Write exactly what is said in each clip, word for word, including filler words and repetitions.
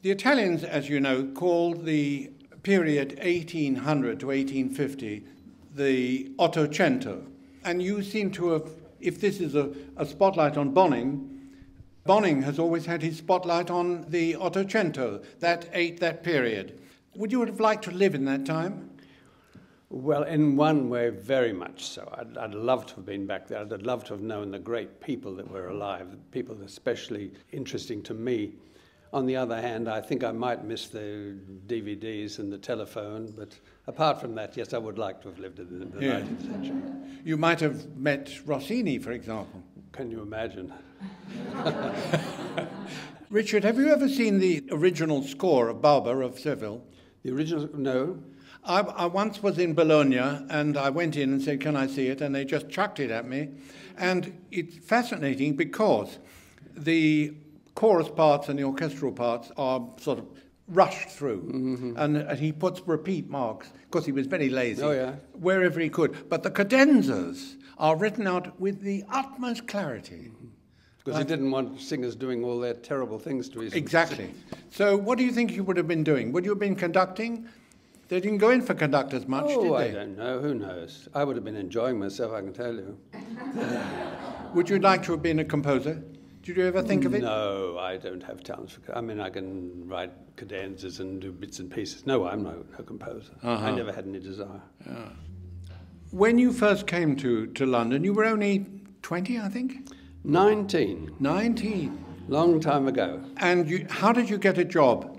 The Italians, as you know, called the period eighteen hundred to eighteen fifty the Ottocento. And you seem to have, if this is a, a spotlight on Bonynge, Bonynge has always had his spotlight on the Ottocento, that eight, that period. Would you have liked to live in that time? Well, in one way, very much so. I'd, I'd love to have been back there. I'd love to have known the great people that were alive, people especially interesting to me. On the other hand, I think I might miss the D V Ds and the telephone, but apart from that, yes, I would like to have lived in the, the yeah. nineteenth century. You might have met Rossini, for example. Can you imagine? Richard, have you ever seen the original score of Barber of Seville? The original? No. I, I once was in Bologna and I went in and said, can I see it? And they just chucked it at me. And it's fascinating because the chorus parts and the orchestral parts are sort of rushed through. Mm-hmm. and, and he puts repeat marks, because he was very lazy, oh, yeah. wherever he could. But the cadenzas are written out with the utmost clarity. Mm-hmm. Because like, he didn't want singers doing all their terrible things to his... Exactly. So what do you think you would have been doing? Would you have been conducting? They didn't go in for conductors much, oh, did they? I don't know. Who knows? I would have been enjoying myself, I can tell you. Would you like to have been a composer? Did you ever think of it? No, I don't have talents for... I mean, I can write cadenzas and do bits and pieces. No, I'm no, no composer. Uh-huh. I never had any desire. Yeah. When you first came to, to London, you were only twenty, I think? Nineteen. Nineteen. Long time ago. And you, how did you get a job?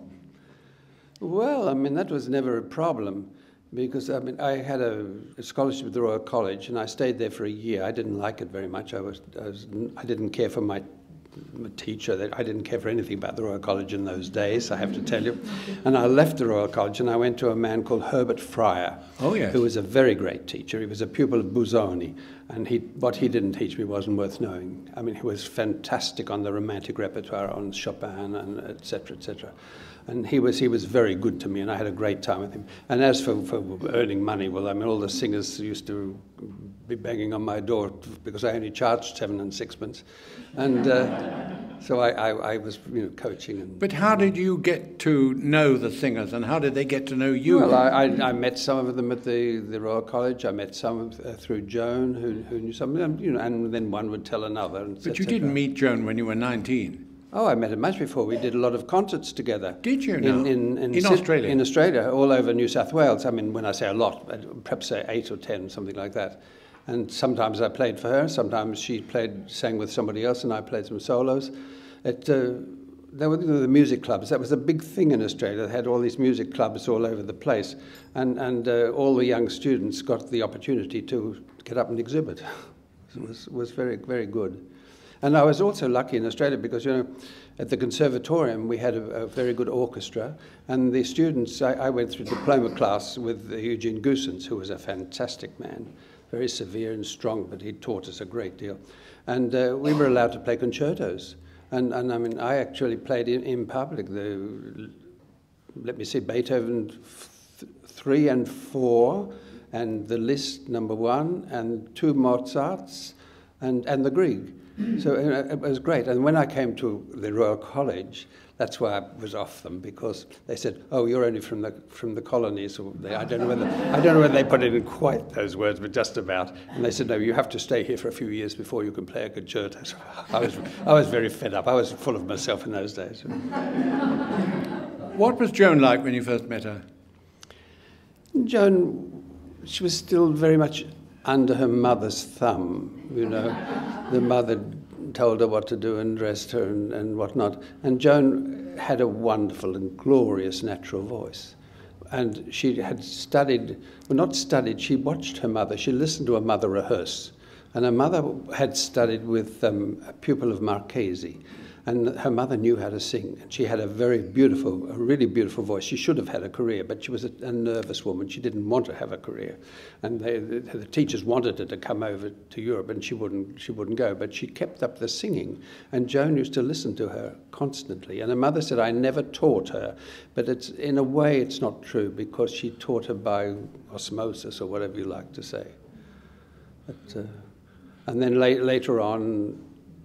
Well, I mean, that was never a problem, because I mean, I had a, a scholarship at the Royal College, and I stayed there for a year. I didn't like it very much. I was, I, was, I didn't care for my, my teacher. I didn't care for anything about the Royal College in those days, I have to tell you. And I left the Royal College, and I went to a man called Herbert Fryer, oh, yes. who was a very great teacher. He was a pupil of Busoni, and he, what he didn't teach me wasn't worth knowing. I mean, he was fantastic on the romantic repertoire, on Chopin, and et cetera, et cetera. And he was he was very good to me, and I had a great time with him. And as for, for earning money, well, I mean, all the singers used to be banging on my door because I only charged seven and sixpence. And uh, so I, I, I was, you know, coaching. And, but how did you get to know the singers, and how did they get to know you? Well, I, I, I met some of them at the, the Royal College. I met some uh, through Joan, who, who knew some of them, you know, and then one would tell another. And but you didn't meet Joan when you were nineteen. Oh, I met her much before. We did a lot of concerts together. Did you now? In, in, in, in Australia? In Australia, all over New South Wales. I mean, when I say a lot, perhaps say eight or ten, something like that. And sometimes I played for her, sometimes she played, sang with somebody else, and I played some solos. It, uh, there were the music clubs. That was a big thing in Australia. They had all these music clubs all over the place. And, and uh, all the young students got the opportunity to get up and exhibit. It was, was very, very good. And I was also lucky in Australia because, you know, at the conservatorium we had a, a very good orchestra, and the students, I, I went through diploma class with Eugene Goossens, who was a fantastic man, very severe and strong, but he taught us a great deal. And uh, we were allowed to play concertos. And, and I mean, I actually played in, in public the, let me see, Beethoven th three and four, and the Liszt number one, and two Mozarts, and, and the Grieg. So it was great. And when I came to the Royal College, that's why I was off them, because they said, "Oh, you're only from the from the colonies." Or they, I don't know whether I don't know whether they put it in quite those words, but just about. And they said, "No, you have to stay here for a few years before you can play a concerto." So I was I was very fed up. I was full of myself in those days. What was Joan like when you first met her? Joan, she was still very much under her mother's thumb, you know. The mother told her what to do and dressed her and, and whatnot. And Joan had a wonderful and glorious natural voice. And she had studied, well, not studied, she watched her mother. She listened to her mother rehearse. And her mother had studied with um, a pupil of Marchesi. And her mother knew how to sing. And she had a very beautiful, a really beautiful voice. She should have had a career, but she was a, a nervous woman. She didn't want to have a career. And they, the, the teachers wanted her to come over to Europe, and she wouldn't, she wouldn't go. But she kept up the singing. And Joan used to listen to her constantly. And her mother said, "I never taught her." But it's, in a way, it's not true, because she taught her by osmosis, or whatever you like to say. But, uh, and then la later on,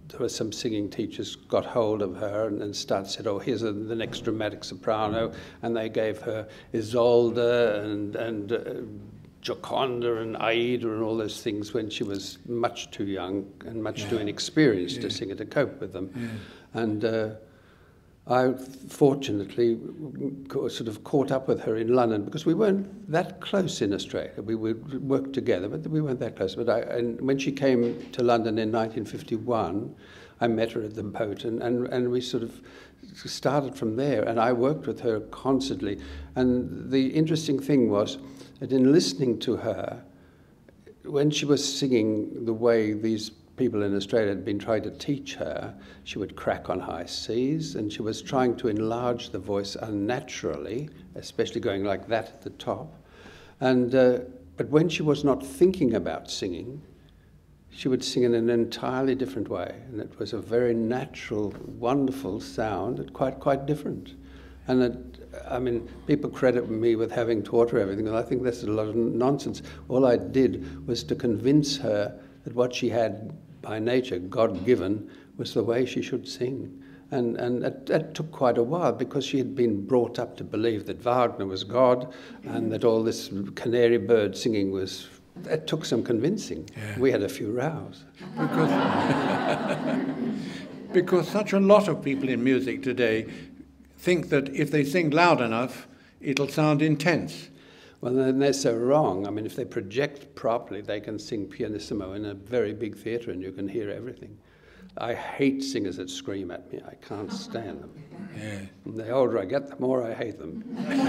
there were some singing teachers got hold of her and, and started said, oh, here's a, the next dramatic soprano, and they gave her Isolde and and uh, Gioconda and Aida and all those things when she was much too young and much yeah. too inexperienced yeah. to sing it, to cope with them. Yeah. And uh, I fortunately sort of caught up with her in London because we weren't that close in Australia. We would work together, but we weren't that close. But I, and when she came to London in nineteen fifty-one, I met her at the boat, and, and, and we sort of started from there. And I worked with her constantly. And the interesting thing was that in listening to her, when she was singing the way these people in Australia had been trying to teach her, she would crack on high C's, and she was trying to enlarge the voice unnaturally, especially going like that at the top. And uh, but when she was not thinking about singing, she would sing in an entirely different way, and it was a very natural, wonderful sound, and quite quite different. And it, I mean, people credit me with having taught her everything, and I think that's a lot of nonsense. All I did was to convince her that what she had by nature, God-given, was the way she should sing. And, and it, it took quite a while because she had been brought up to believe that Wagner was God and that all this canary bird singing was... It took some convincing. Yeah. We had a few rows. Because, because such a lot of people in music today think that if they sing loud enough, it'll sound intense. Well, then they're so wrong. I mean, if they project properly, they can sing pianissimo in a very big theatre and you can hear everything. I hate singers that scream at me. I can't stand them. Yeah. And the older I get, the more I hate them.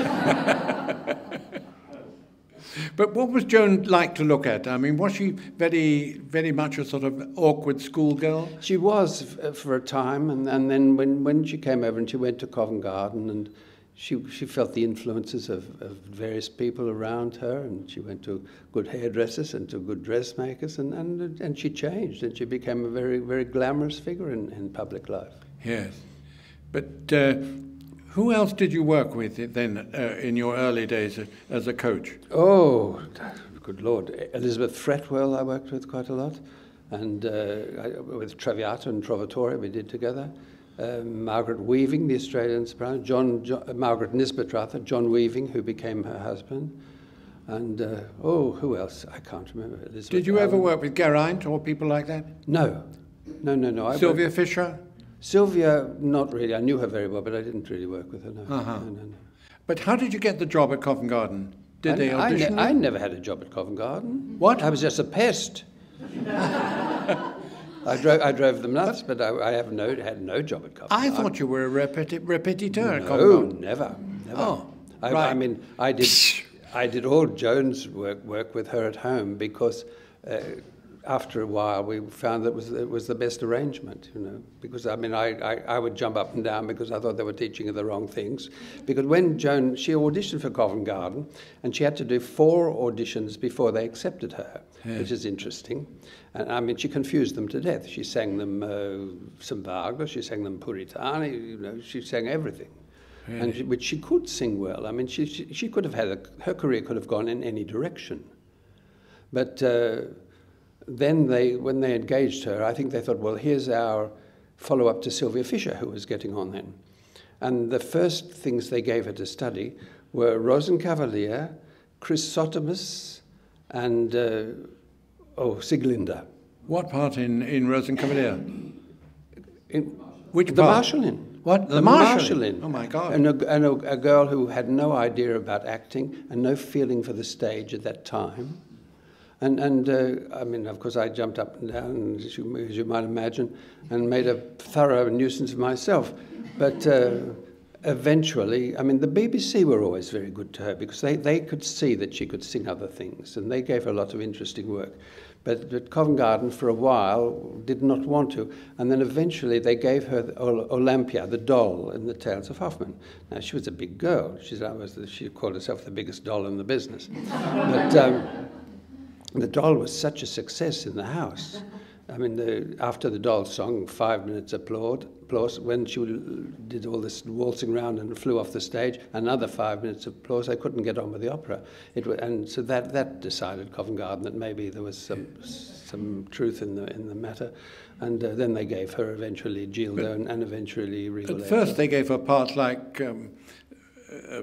But what was Joan like to look at? I mean, was she very, very much a sort of awkward schoolgirl? She was f- for a time, and, and then when, when she came over and she went to Covent Garden, and she she felt the influences of, of various people around her, and she went to good hairdressers and to good dressmakers, and, and, and she changed, and she became a very, very glamorous figure in, in public life. Yes. But uh, who else did you work with then uh, in your early days as a coach? Oh, good Lord. Elizabeth Fretwell I worked with quite a lot, and uh, I, with Traviata and Trovatore we did together. Uh, Margaret Weaving, the Australian soprano, John, John, uh, Margaret Nisbet rather, John Weaving, who became her husband, and uh, oh, who else? I can't remember. Elizabeth Did you Allen. ever work with Geraint or people like that? No, no, no, no. I Sylvia worked, Fisher? Sylvia, not really. I knew her very well, but I didn't really work with her. No, uh-huh. no, no, no. But how did you get the job at Covent Garden? Did I, they audition? I, ne- I never had a job at Covent Garden. What? I was just a pest. I drove, I drove them nuts, but I, I have no, had no job at Covent I Garden. thought you were a repeti- repetiteur no, at Covent Garden. never, never. Oh, I, right. I mean, I did, I did all Joan's work, work with her at home because uh, after a while we found that it was, it was the best arrangement, you know, because I mean, I, I, I would jump up and down because I thought they were teaching her the wrong things. Because when Joan, she auditioned for Covent Garden and she had to do four auditions before they accepted her, yeah. which is interesting. And I mean, she confused them to death. She sang them uh, some Wagner, she sang them Puritani, you know, she sang everything. Really? And she, which she could sing well. I mean, she, she, she could have had, a, her career could have gone in any direction. But uh, then they, when they engaged her, I think they thought, well, here's our follow-up to Sylvia Fisher, who was getting on then. And the first things they gave her to study were Rosenkavalier, Chrysostomus, and, uh, oh, Sieglinde. What part in, in Rosenkavalier? In, Which the part? Marschallin. What? The, the Marschallin? Oh, my God. And, a, and a, a girl who had no idea about acting and no feeling for the stage at that time. And, and uh, I mean, of course, I jumped up and down, as you, as you might imagine, and made a thorough nuisance of myself. But uh, eventually, I mean, the B B C were always very good to her because they, they could see that she could sing other things, and they gave her a lot of interesting work. But at Covent Garden, for a while, did not want to. And then eventually they gave her the Ol- Olympia, the doll in the Tales of Hoffmann. Now, she was a big girl. She's, she called herself the biggest doll in the business. But um, the doll was such a success in the house. I mean, the, after the doll song, five minutes applaud, applause. When she did all this waltzing around and flew off the stage, another five minutes of applause. They couldn't get on with the opera. It was, and so that that decided Covent Garden that maybe there was some some truth in the in the matter. And uh, then they gave her eventually Gilda and, and eventually Rigoletto. At first they gave her parts like um, uh,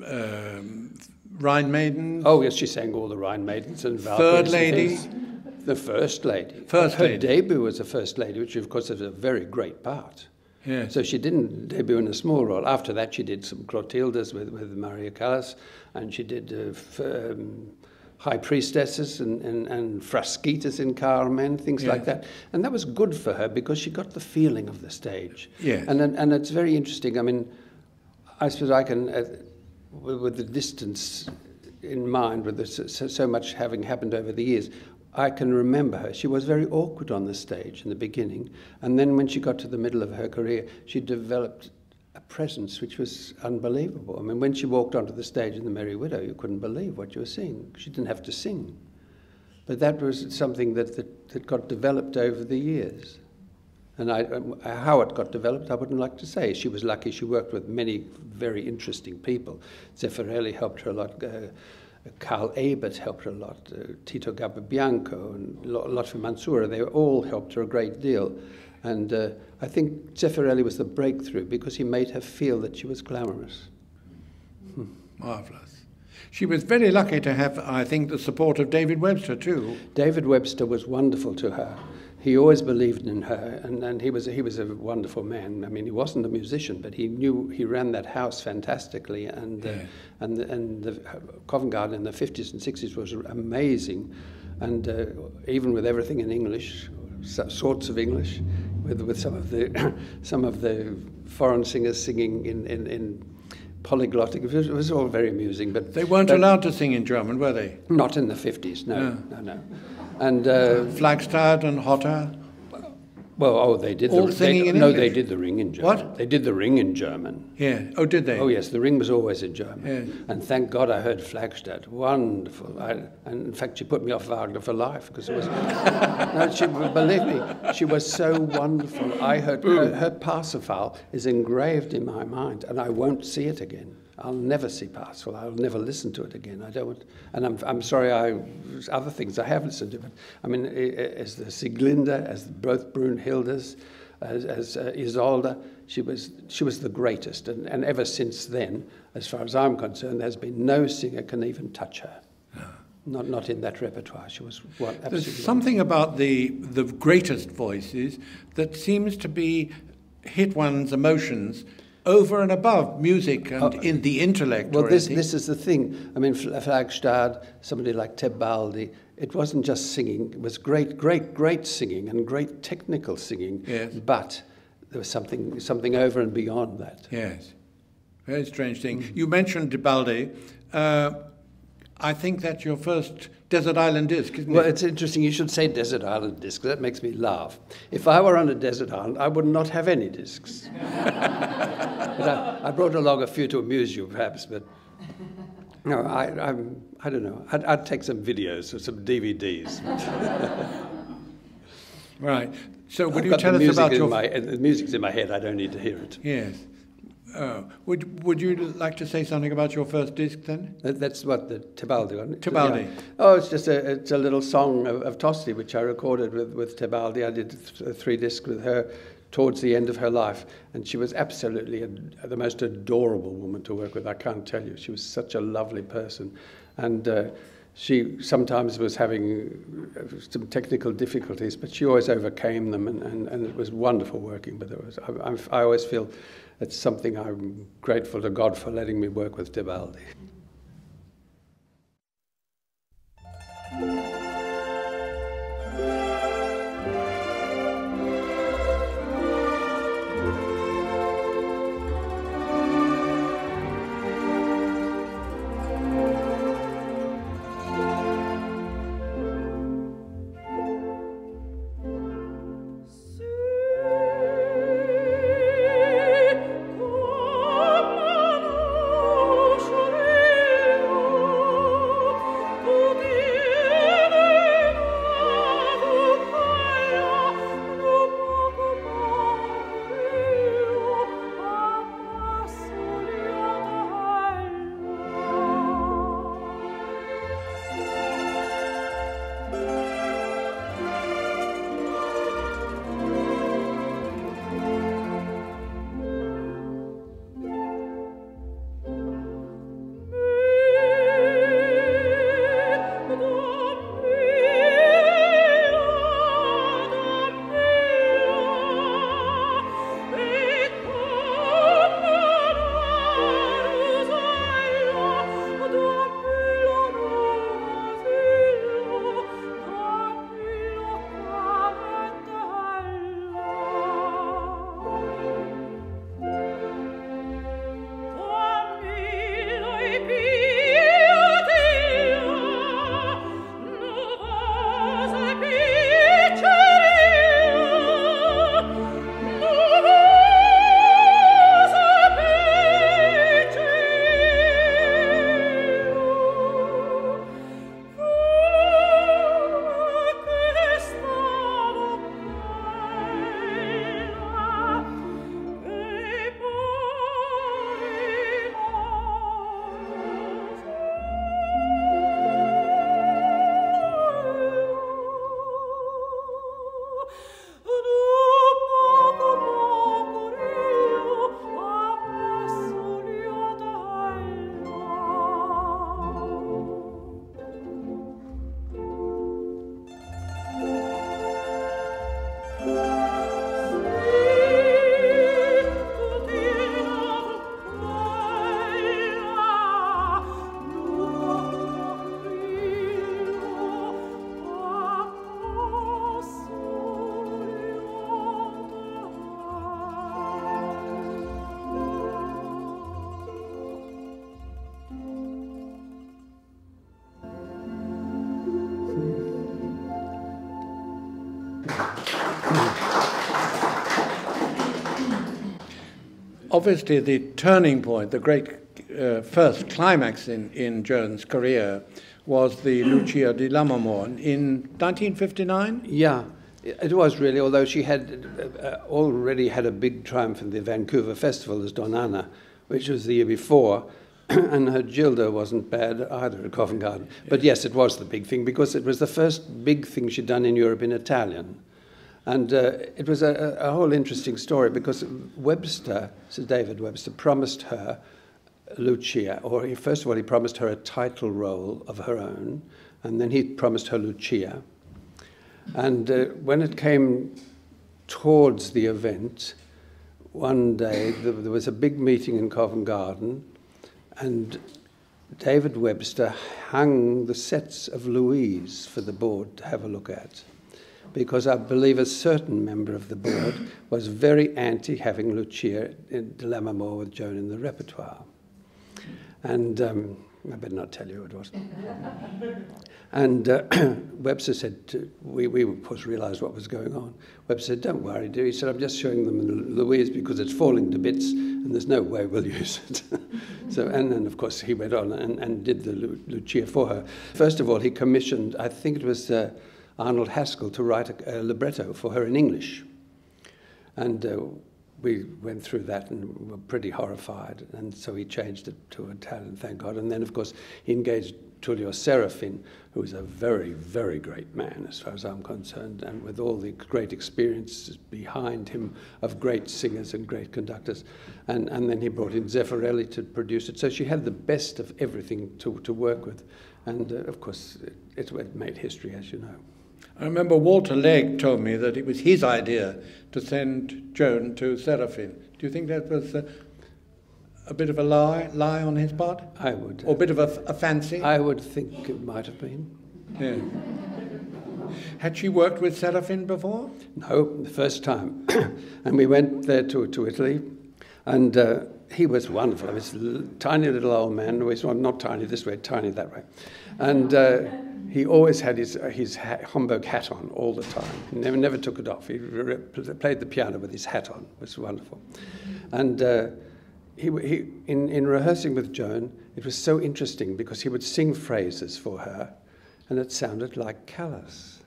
um, Rhine Maidens. Oh yes, she sang all the Rhine Maidens and Valkyries. Third Lady. The First Lady. First Her Lady. debut was the First Lady, which of course is a very great part. Yes. So she didn't debut in a small role. After that she did some Clotildas with, with Maria Callas, and she did uh, f um, High Priestesses and, and, and Frasquitas in Carmen, things yes. like that. And that was good for her because she got the feeling of the stage. Yes. And, and, and it's very interesting. I mean, I suppose I can, uh, with, with the distance in mind, with the, so, so much having happened over the years, I can remember her. She was very awkward on the stage in the beginning, and then when she got to the middle of her career, she developed a presence which was unbelievable. I mean, when she walked onto the stage in The Merry Widow, you couldn't believe what you were seeing. She didn't have to sing. But that was something that, that, that got developed over the years. And I, how it got developed, I wouldn't like to say. She was lucky. She worked with many very interesting people. Zeffirelli helped her a lot. Uh, Carl Ebert helped her a lot, uh, Tito Gabbianco and Lotfi Mansoura, they all helped her a great deal. And uh, I think Zeffirelli was the breakthrough because he made her feel that she was glamorous. Hmm. Marvellous. She was very lucky to have, I think, the support of David Webster too. David Webster was wonderful to her. He always believed in her, and, and he was he was a wonderful man. I mean, he wasn't a musician, but he knew he ran that house fantastically, and uh, yeah. and and the Covent Garden in the fifties and sixties was amazing, and uh, even with everything in English, sorts of English, with with some of the some of the foreign singers singing in in. in polyglotic. It was, it was all very amusing, but they weren't but allowed to sing in German, were they? Not in the fifties, no, no, no, no. And uh, Flagstad and Hotter. Well, oh, they did all the singing they, in no, English? they did the Ring in German. What? They did the Ring in German. Yeah. Oh, did they? Oh, yes. The Ring was always in German. Yes. And thank God I heard Flagstad. Wonderful. I, and in fact, she put me off Wagner for life because it was. No, she, believe me, she was so wonderful. I heard her, her Parsifal is engraved in my mind, and I won't see it again. I'll never see Parsifal. I'll never listen to it again. I don't want, and I'm, I'm sorry, I, other things I have listened to, but I mean, as the Sieglinde, as both Brunhildes, as, as uh, Isolde, she was, she was the greatest. And, and ever since then, as far as I'm concerned, there's been no singer can even touch her. No. Not, not in that repertoire. She was what, absolutely. There's something about the, the greatest voices that seems to be hit one's emotions over and above music and uh, in the intellect. Well, or this anything. this is the thing. I mean, Flagstad, somebody like Tebaldi, it wasn't just singing. It was great, great, great singing and great technical singing. Yes. But there was something something over and beyond that. Yes. Very strange thing. Mm. You mentioned Tebaldi. Uh, I think that's your first Desert Island disc, isn't well, it? Well, it's interesting. You should say Desert Island disc. That makes me laugh. If I were on a desert island, I would not have any discs. But I, I brought along a few to amuse you, perhaps. But no, I, I'm, I don't know. I'd, I'd take some videos or some D V Ds. Right. So, would I've you got tell the us music about in your? My, the music's in my head. I don't need to hear it. Yes. Oh. Would Would you like to say something about your first disc then? That, that's what the Tebaldi one. Tebaldi. Yeah. Oh, it's just a it's a little song of, of Tosti which I recorded with with Tebaldi. I did th three discs with her towards the end of her life, and she was absolutely a, the most adorable woman to work with. I can't tell you. She was such a lovely person, and. Uh, She sometimes was having some technical difficulties, but she always overcame them, and, and, and it was wonderful working with her. I, I, I always feel it's something I'm grateful to God for letting me work with Tebaldi. Come on, oh, Obviously, the turning point, the great uh, first climax in, in Joan's career was the Lucia di Lammermoor in nineteen fifty-nine? Yeah, it was really, although she had uh, already had a big triumph in the Vancouver Festival as Donna, which was the year before, and her Gilda wasn't bad either at Covent Garden. But yes, it was the big thing, because it was the first big thing she'd done in Europe in Italian. And uh, it was a, a whole interesting story, because Webster, Sir David Webster, promised her Lucia, or he, first of all he promised her a title role of her own, and then he promised her Lucia. And uh, when it came towards the event, one day there, there was a big meeting in Covent Garden, and David Webster hung the sets of Louise for the board to have a look at, because I believe a certain member of the board was very anti having Lucia in di Lammermoor with Joan in the repertoire. And um, I better not tell you who it was. And uh, Webster said, to, we, we of course realised what was going on. Webster said, don't worry, dear. He said, I'm just showing them Louise because it's falling to bits and there's no way we'll use it. So, and then, of course, he went on and, and did the Lu- Lucia for her. First of all, he commissioned, I think it was uh, Arnold Haskell, to write a, a libretto for her in English. And uh, we went through that and were pretty horrified. And so he changed it to Italian, thank God. And then, of course, he engaged Tullio Serafin, who was a very, very great man, as far as I'm concerned, and with all the great experiences behind him of great singers and great conductors. And, and then he brought in Zeffirelli to produce it. So she had the best of everything to, to work with. And, uh, of course, it, it made history, as you know. I remember Walter Legg told me that it was his idea to send Joan to Serafin. Do you think that was a, a bit of a lie, lie on his part? I would. Or a bit of a, a fancy? I would think it might have been. Yeah. Had she worked with Serafin before? No, the first time. And we went there to, to Italy, and uh, he was wonderful. He was a tiny little old man, well, not tiny this way, tiny that way. And uh, he always had his, uh, his ha- Homburg hat on all the time. He never, never took it off. He re- played the piano with his hat on. It was wonderful. And uh, he, he, in, in rehearsing with Joan, it was so interesting because he would sing phrases for her, and it sounded like Callas.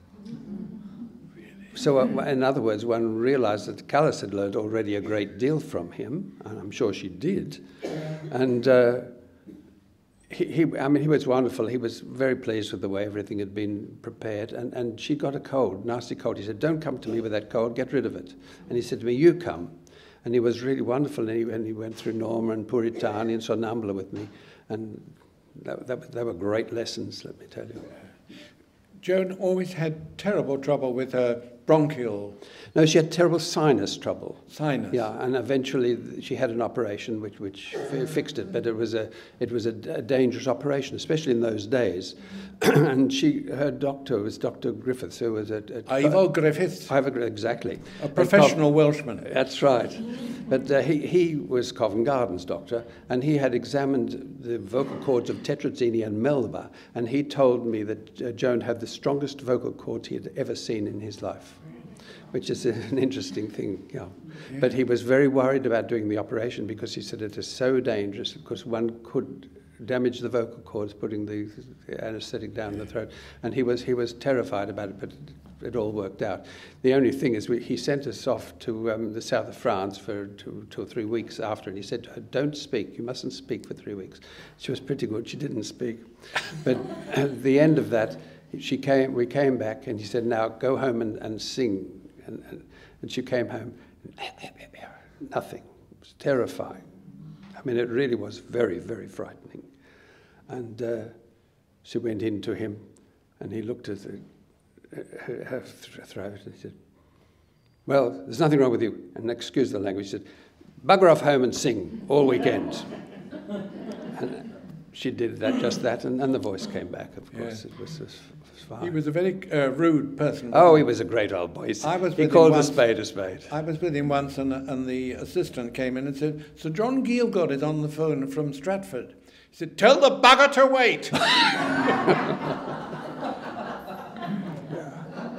So, uh, in other words, one realised that Callas had learned already a great deal from him, and I'm sure she did. And uh, he, he, I mean, he was wonderful. He was very pleased with the way everything had been prepared. And, and she got a cold, nasty cold. He said, don't come to me with that cold, get rid of it. And he said to me, you come. And he was really wonderful. And he, and he went through Norma and Puritani and Sonnambula with me. And that, that, they were great lessons, let me tell you. Joan always had terrible trouble with her bronchial... No, she had terrible sinus trouble. Sinus? Yeah, and eventually she had an operation which, which f- fixed it, but it was a it was a, a dangerous operation, especially in those days. And she, her doctor was Doctor Griffiths, who was a... a Ivo Griffiths? Ivo, exactly. A professional Co- Welshman. That's right. But uh, he, he was Covent Garden's doctor, and he had examined the vocal cords of Tetrazzini and Melba, and he told me that uh, Joan had the strongest vocal cords he had ever seen in his life, which is an interesting thing, yeah. yeah. But he was very worried about doing the operation because he said it is so dangerous because one could damage the vocal cords putting the anaesthetic down the throat, and he was he was terrified about it, but it all worked out. The only thing is we, he sent us off to um, the south of France for two, two or three weeks after, and he said to her, don't speak, you mustn't speak for three weeks. She was pretty good, she didn't speak. But at the end of that, she came. we came back, and he said, now go home and, and sing. And, and, and she came home, nothing. It was terrifying. I mean, it really was very, very frightening. And uh, she went in to him, and he looked at the, her, her throat, and he said, well, there's nothing wrong with you. And excuse the language, he said, bugger off home and sing all weekend. And she did that, just that, and, and the voice came back, of course. Yeah. It was just fine. He was a very uh, rude person. Oh, he was a great old boy. I was he called a once, spade a spade. I was with him once, and, and the assistant came in and said, Sir John Gielgud is on the phone from Stratford. He said, tell the bugger to wait. Yeah.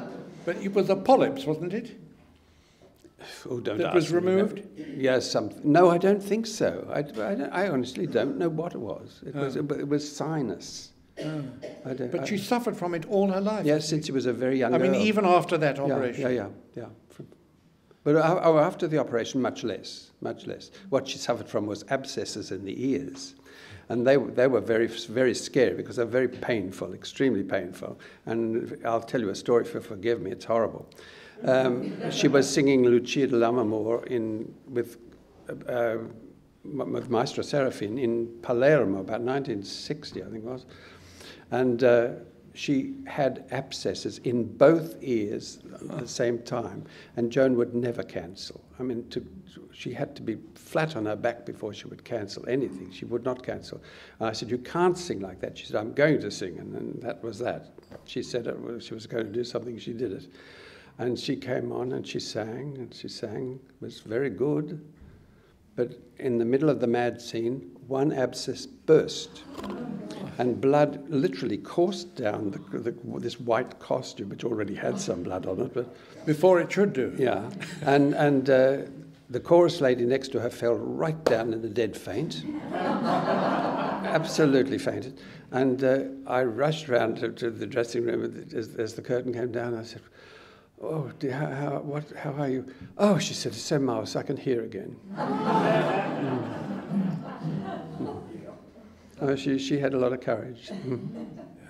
But it was a polyps, wasn't it? Oh, don't that ask was me. removed? Yes, something. No, I don't think so. I, I, don't, I honestly don't know what it was. It, oh. was, it, it was sinus. Oh. I don't, but I, she suffered from it all her life. Yes, since she was a very young I girl. mean, even after that operation. Yeah, yeah, yeah. yeah. But uh, after the operation, much less, much less. What she suffered from was abscesses in the ears. And they, they were very, very scary because they're very painful, extremely painful. And I'll tell you a story, if you forgive me, it's horrible. Um, she was singing Lucia de Lammermoor in, with, uh, with Maestro Serafin in Palermo, about nineteen sixty, I think it was. And uh, she had abscesses in both ears at the same time. And Joan would never cancel. I mean, to, she had to be flat on her back before she would cancel anything. She would not cancel. And I said, you can't sing like that. She said, I'm going to sing. And, and that was that. She said it was, she was going to do something, she did it. And she came on and she sang, and she sang. It was very good. But in the middle of the mad scene, one abscess burst. And blood literally coursed down the, the, this white costume, which already had some blood on it. But before it should do. Yeah. And, and uh, the chorus lady next to her fell right down in a dead faint. Absolutely fainted. And uh, I rushed round to, to the dressing room as, as the curtain came down. I said, oh, dear, how, how, what, how are you? Oh, she said, it's so marvellous, I can hear again. mm. Mm. Oh, she, she had a lot of courage. Mm.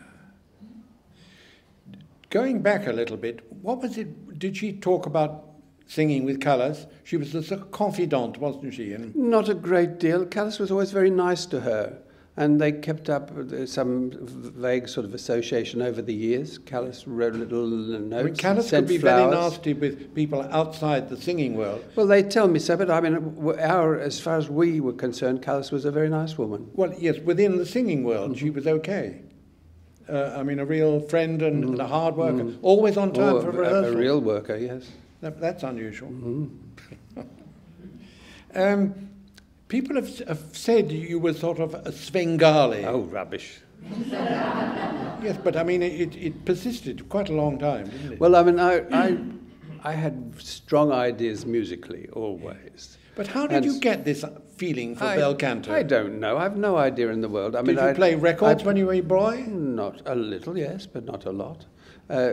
Going back a little bit, what was it, did she talk about singing with Callas? She was a sort of confidante, wasn't she? And not a great deal. Callas was always very nice to her. And they kept up some vague sort of association over the years. Callas wrote little notes. I mean, Callas could be flowers. Very nasty with people outside the singing world. Well, they tell me so, but I mean, our, as far as we were concerned, Callas was a very nice woman. Well, yes, within the singing world, mm-hmm. she was okay. Uh, I mean, a real friend and, mm-hmm. and a hard worker, mm-hmm. always on time oh, for a, rehearsal. A real worker, yes. That, that's unusual. Mm-hmm. um, People have, have said you were sort of a Svengali. Oh, rubbish. Yes, but I mean, it, it persisted quite a long time, didn't it? Well, I mean, I, I, I had strong ideas musically, always. But how did and you get this feeling for I, bel canto? I don't know. I've no idea in the world. I did mean, you I'd, play records I'd, when you were a boy? Not a little, yes, but not a lot. Uh,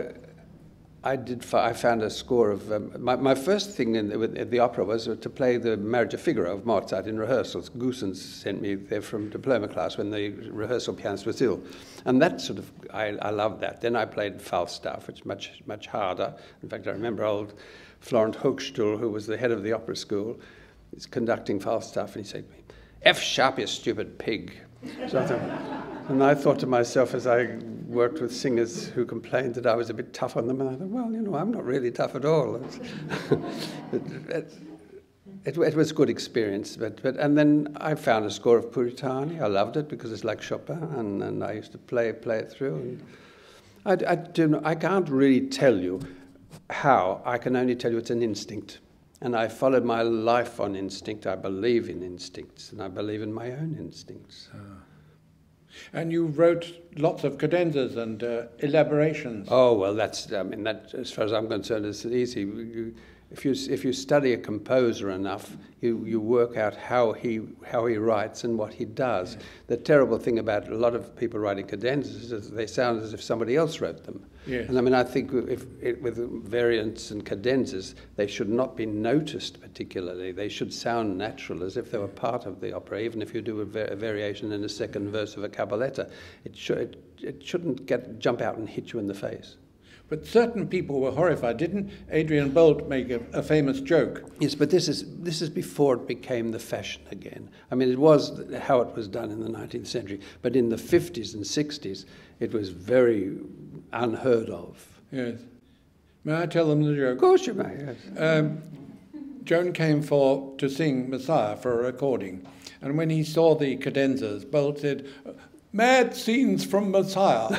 I did. I found a score of um, my, my first thing in the, with, at the opera was to play the Marriage of Figaro of Mozart in rehearsals. Goossens sent me there from diploma class when the rehearsal pianist was ill, and that sort of I, I loved that. Then I played Falstaff, which is much much harder. In fact, I remember old Florent Hochstuhl, who was the head of the opera school, is conducting Falstaff, and he said to me, "F sharp, you stupid pig." So I thought, and I thought to myself as I worked with singers who complained that I was a bit tough on them, and I thought, well, you know, I'm not really tough at all. it, it, it, it was a good experience, but, but and then I found a score of Puritani. I loved it because it's like Chopin, and, and I used to play play it through. And I, I, do know, I can't really tell you how. I can only tell you it's an instinct. And I followed my life on instinct. I believe in instincts, and I believe in my own instincts. Ah. And you wrote lots of cadenzas and uh, elaborations. Oh, well, that's, I mean, that, as far as I'm concerned, it's easy. You, if you if you study a composer enough, you, you work out how he how he writes and what he does. Yeah. The terrible thing about a lot of people writing cadenzas is they sound as if somebody else wrote them. Yes. And I mean, I think if it, with variants and cadenzas, they should not be noticed particularly. They should sound natural, as if they were part of the opera. Even if you do a, va- a variation in the second verse of a cabaletta, it should it, it shouldn't get jump out and hit you in the face. But certain people were horrified. Didn't Adrian Bolt make a, a famous joke? Yes, but this is this is before it became the fashion again. I mean, it was how it was done in the nineteenth century, but in the fifties and sixties, it was very unheard of. Yes. May I tell them the joke? Of course you may, yes. Um, Joan came for to sing Messiah for a recording, and when he saw the cadenzas, Bolt said, "Mad scenes from Messiah."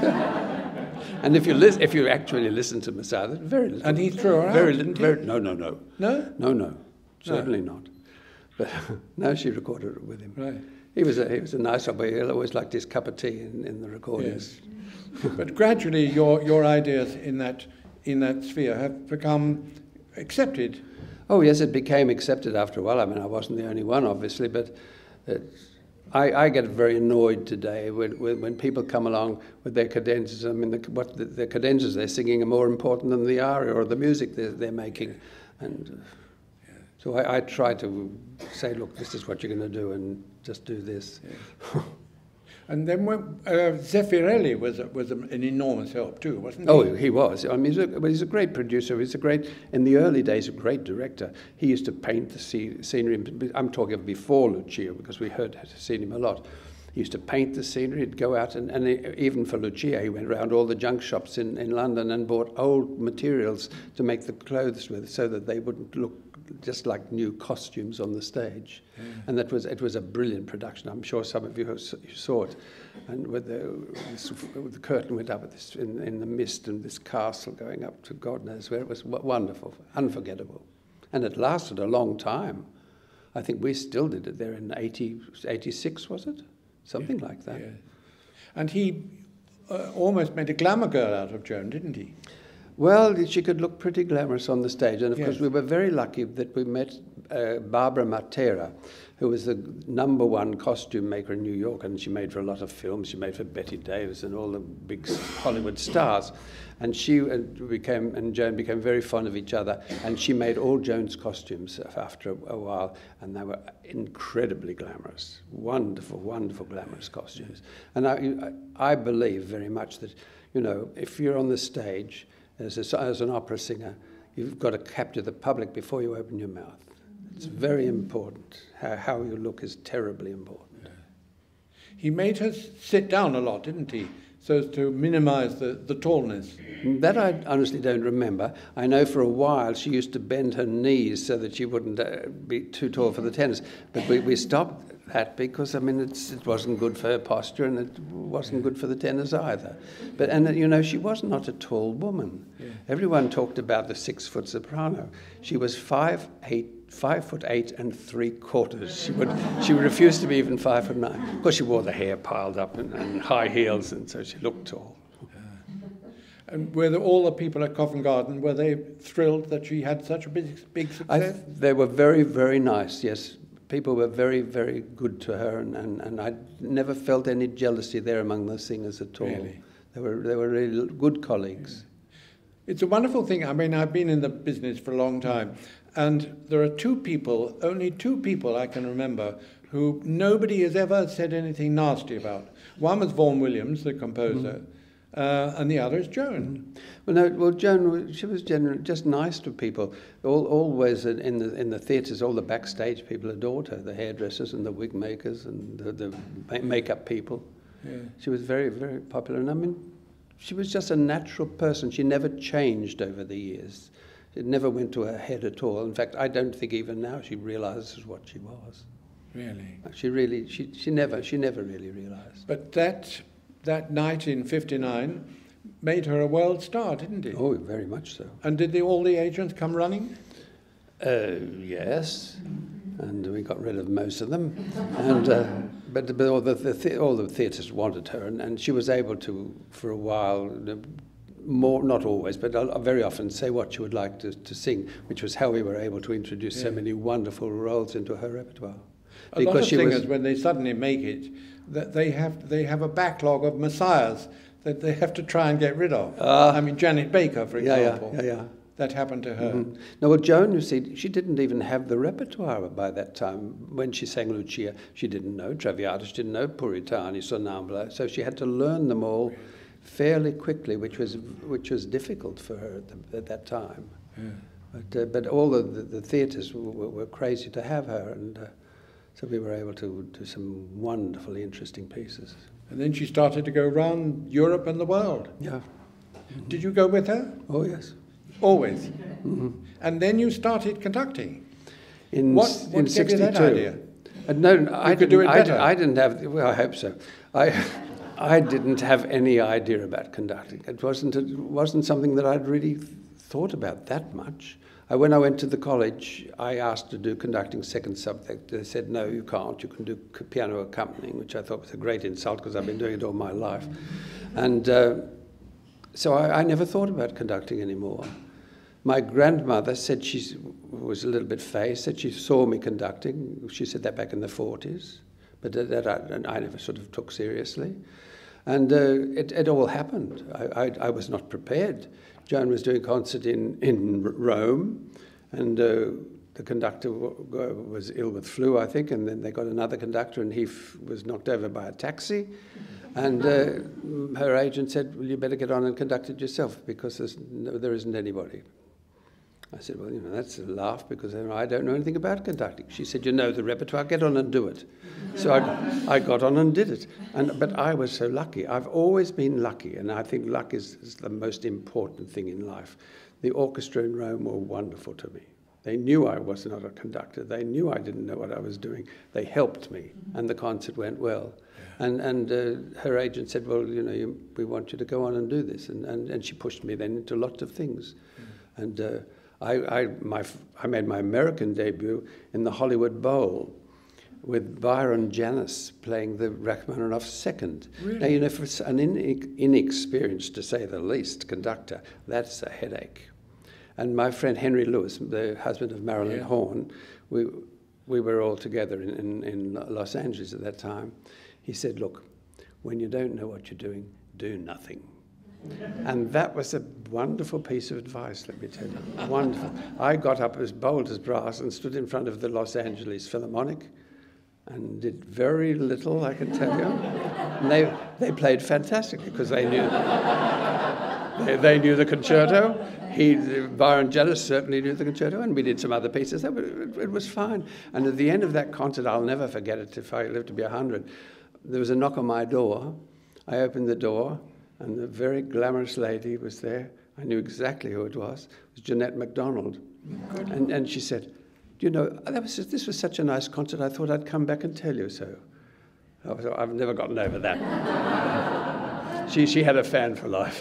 And if you listen, if you actually listen to Messiah, very little. And he threw her very out, little. didn't Very, he? no, no, no. No? No, no. Certainly No. not. But no, she recorded it with him. Right. He was a he was a nice guy. He always liked his cup of tea in, in the recordings. Yes. But gradually, your your ideas in that in that sphere have become accepted. Oh yes, it became accepted after a while. I mean, I wasn't the only one, obviously, but it's, I, I get very annoyed today when, when, when people come along with their cadenzas. I mean, the, what the, the cadenzas they're singing are more important than the aria or the music they're, they're making. And uh, so I, I try to say, look, this is what you're going to do, and just do this. Yeah. And then when, uh, Zeffirelli was a, was an enormous help too, wasn't he? Oh, he was. I mean, he's a, he's a great producer. He's a great, in the early days, a great director. He used to paint the scenery. I'm talking of before Lucia, because we heard, had seen him a lot. He used to paint the scenery. He'd go out, and, and even for Lucia, he went around all the junk shops in, in London and bought old materials to make the clothes with, so that they wouldn't look just like new costumes on the stage. Yeah. And that was, it was a brilliant production. I'm sure some of you saw it. And with the, this, with the curtain went up at this, in, in the mist, and this castle going up to God knows where. It was wonderful, unforgettable. And it lasted a long time. I think we still did it there in eighty, eighty-six, was it? Something yeah. like that. Yeah. And he uh, almost made a glamour girl out of Joan, didn't he? Well, she could look pretty glamorous on the stage, and of yes. course we were very lucky that we met uh, Barbara Matera, who was the number one costume maker in New York, and she made for a lot of films. She made for Betty Davis and all the big Hollywood stars, and she and became and Joan became very fond of each other, and she made all Joan's costumes after a, a while, and they were incredibly glamorous, wonderful, wonderful glamorous costumes. And I, I believe very much that, you know, if you're on the stage As, a, as an opera singer, you've got to capture the public before you open your mouth. It's very important. How, how you look is terribly important. Yeah. He made her sit down a lot, didn't he? So as to minimize the, the tallness. That I honestly don't remember. I know for a while she used to bend her knees so that she wouldn't uh, be too tall for the tenors. But we, we stopped that because, I mean, it's, it wasn't good for her posture, and it wasn't good for the tenors either. But, and, you know, she was not a tall woman. Yeah. Everyone talked about the six-foot soprano. She was five, eight, five foot eight and three quarters. She would, she refused to be even five foot nine. Of course, she wore the hair piled up and, and high heels, and so she looked tall. And were the, all the people at Covent Garden, were they thrilled that she had such a big, big success? I, they were very, very nice, yes. People were very, very good to her, and, and, and I never felt any jealousy there among the singers at all. Really? They were, they were really good colleagues. Yeah. It's a wonderful thing. I mean, I've been in the business for a long time, and there are two people, only two people I can remember, who nobody has ever said anything nasty about. One was Vaughan Williams, the composer, mm. Uh, and the other is Joan. Well, no, well, Joan, she was generally just nice to people. All, always in the in the theatres, all the backstage people adored her, the hairdressers and the wig makers and the, the makeup people. Yeah. She was very, very popular. And I mean, she was just a natural person. She never changed over the years. It never went to her head at all. In fact, I don't think even now she realises what she was. Really? She really, she, she never, she never really realised. But that... That night in fifty-nine made her a world star, didn't it? Oh, very much so. And did the, all the agents come running? Uh, yes, and we got rid of most of them. And uh, but, but all the, the all the theatres wanted her, and, and she was able to, for a while, more not always, but very often say what she would like to, to sing, which was how we were able to introduce yeah. so many wonderful roles into her repertoire. A because lot of she singers, was, when they suddenly make it, that they have they have a backlog of messiahs that they have to try and get rid of. Uh, I mean, Janet Baker, for example. Yeah, yeah, yeah. That happened to her. Mm-hmm. No, well, Joan, you see, she didn't even have the repertoire by that time. When she sang Lucia, she didn't know Traviata, she didn't know Puritani, Sonnambula, so she had to learn them all fairly quickly, which was which was difficult for her at, the, at that time. Yeah. But, uh, but all the, the, the theatres were, were crazy to have her, and uh, so we were able to do some wonderfully interesting pieces. And then she started to go around Europe and the world. Yeah. Mm-hmm. Did you go with her? Oh, yes. Always? Mm-hmm. And then you started conducting. In, what what in gave you that idea? Uh, no, I could do it I, better. I didn't have, well, I hope so. I I didn't have any idea about conducting. It wasn't, it wasn't something that I'd really thought about that much. I, when I went to the college, I asked to do conducting second subject. They said, no, you can't. You can do piano accompanying, which I thought was a great insult because I've been doing it all my life. And uh, so I, I never thought about conducting anymore. My grandmother said she was a little bit phased, said she saw me conducting. She said that back in the forties, but that, that I, I never sort of took seriously. And uh, it, it all happened. I, I, I was not prepared. Joan was doing a concert in, in Rome, and uh, the conductor was ill with flu, I think, and then they got another conductor, and he f was knocked over by a taxi. And uh, her agent said, well, you better get on and conduct it yourself, because there's no, there isn't anybody. I said, well, you know, that's a laugh, because I don't know anything about conducting. She said, you know the repertoire, get on and do it. So I, I got on and did it. And, but I was so lucky. I've always been lucky, and I think luck is, is the most important thing in life. The orchestra in Rome were wonderful to me. They knew I was not a conductor. They knew I didn't know what I was doing. They helped me, and the concert went well. And, and uh, her agent said, well, you know, you, we want you to go on and do this. And, and, and she pushed me then into lots of things. Mm. And uh, I, I, my, I made my American debut in the Hollywood Bowl with Byron Janis playing the Rachmaninoff second. Really? Now, you know, for an in, inexperienced, to say the least, conductor, that's a headache. And my friend Henry Lewis, the husband of Marilyn yeah. Horne, we, we were all together in, in, in Los Angeles at that time. He said, look, when you don't know what you're doing, do nothing. And that was a wonderful piece of advice, let me tell you. Wonderful. I got up as bold as brass and stood in front of the Los Angeles Philharmonic and did very little, I can tell you. And they, they played fantastically, because they knew, they, they knew the concerto. He, Byron Janis certainly knew the concerto, and we did some other pieces. It, it was fine. And at the end of that concert, I'll never forget it if I live to be a hundred, there was a knock on my door. I opened the door, and the very glamorous lady was there. I knew exactly who it was. It was Jeanette MacDonald. And, and she said, you know, that was, this was such a nice concert, I thought I'd come back and tell you so. I've never gotten over that. she, she had a fan for life.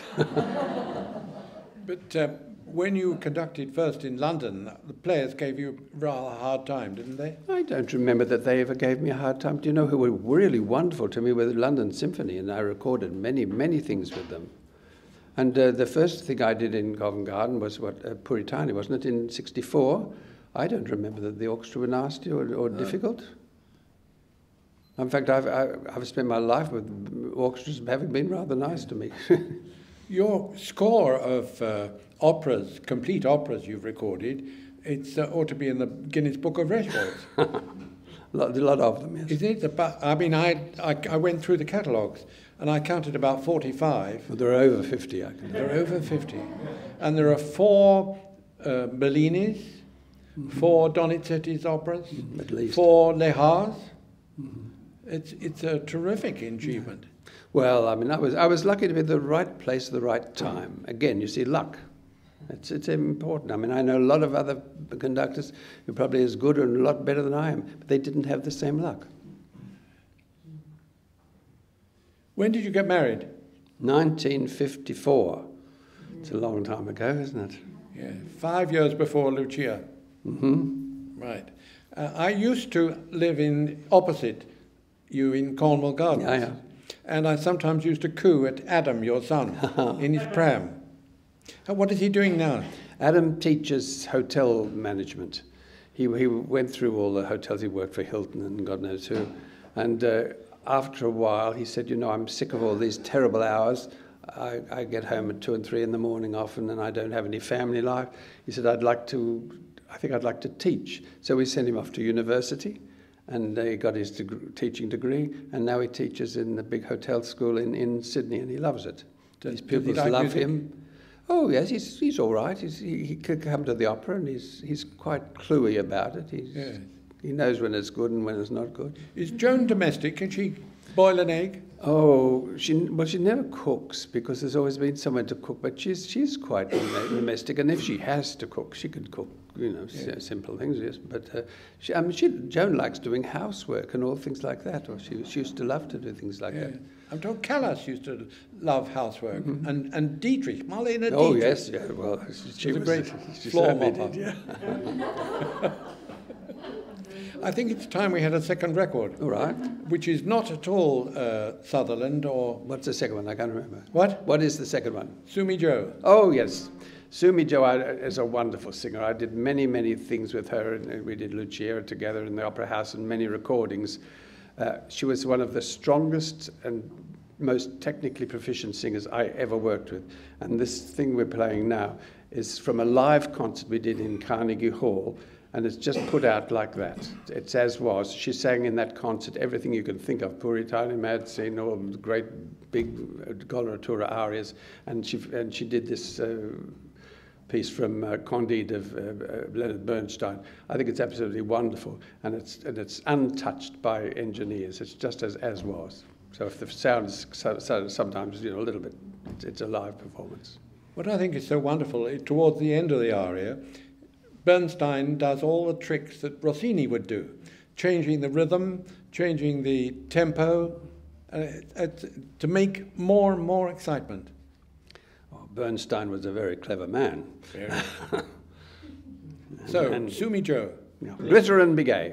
But um, when you conducted first in London, the players gave you rather a hard time, didn't they? I don't remember that they ever gave me a hard time. Do you know who were really wonderful to me were the London Symphony, and I recorded many, many things with them. And uh, the first thing I did in Covent Garden was, what, uh, Puritani, wasn't it, in sixty-four? I don't remember that the orchestra were nasty or, or no. difficult. In fact, I've, I've spent my life with orchestras having been rather nice to me. Your score of uh, operas, complete operas you've recorded, it uh, ought to be in the Guinness Book of Records. a, lot, a lot of them, yes. Is it? About, I mean, I, I, I went through the catalogues, and I counted about forty-five. Well, there are over fifty, I can There are over fifty. And there are four uh, Bellinis, mm-hmm. four Donizetti's operas, mm-hmm. at least. four Lehars. Mm-hmm. It's, it's a terrific achievement. Yeah. Well, I mean, I was, I was lucky to be at the right place at the right time. Again, you see, luck. It's, it's important. I mean, I know a lot of other conductors who are probably as good and a lot better than I am, but they didn't have the same luck. When did you get married? nineteen fifty-four. It's a long time ago, isn't it? Yeah, five years before Lucia. Mm-hmm. Right. Uh, I used to live in opposite you in Cornwall Gardens. Yeah, yeah. And I sometimes used to coo at Adam, your son, in his pram. What is he doing now? Adam teaches hotel management. He, he went through all the hotels. He worked for Hilton and God knows who. And uh, after a while, he said, you know, I'm sick of all these terrible hours. I, I get home at two and three in the morning often, and I don't have any family life. He said, I'd like to, I think I'd like to teach. So we sent him off to university. And he got his degree, teaching degree, and now he teaches in the big hotel school in, in Sydney, and he loves it. His pupils like love music? him. Oh, yes, he's, he's all right. He's, he, he could come to the opera, and he's, he's quite cluey about it. He's, yeah. He knows when it's good and when it's not good. Is Joan domestic? Can she boil an egg? Oh, she, well, she never cooks, because there's always been someone to cook, but she's, she's quite domestic, and if she has to cook, she could cook, you know, yeah. simple things, yes. But uh, she, I mean, she, Joan likes doing housework and all things like that, or she, she used to love to do things like yeah. that. I'm told Callas used to love housework, mm-hmm. and, and Dietrich, Marlene Dietrich. Oh, yes, yeah, well, she, she was a great she floor mopper. Yeah. I think it's time we had a second record. All right. Which is not at all uh, Sutherland or... What's the second one? I can't remember. What? What is the second one? Sumi Joe. Oh, yes. Sumi Joe is a wonderful singer. I did many, many things with her, and we did Lucia together in the Opera House and many recordings. Uh, she was one of the strongest and most technically proficient singers I ever worked with. And this thing we're playing now is from a live concert we did in Carnegie Hall, and it's just put out like that. It's as was. She sang in that concert everything you can think of, Puritani Madzin, all the great big coloratura arias, and she, and she did this uh, piece from uh, Candide of uh, uh, Leonard Bernstein. I think it's absolutely wonderful, and it's, and it's untouched by engineers. It's just as, as was. So if the sound is so, so sometimes, you know, a little bit, it's, it's a live performance. What I think is so wonderful, towards the end of the aria, Bernstein does all the tricks that Rossini would do, changing the rhythm, changing the tempo, uh, uh, to make more and more excitement. Oh, Bernstein was a very clever man. Very. So, and, Sumi Joe. Yeah. Glitter and be gay.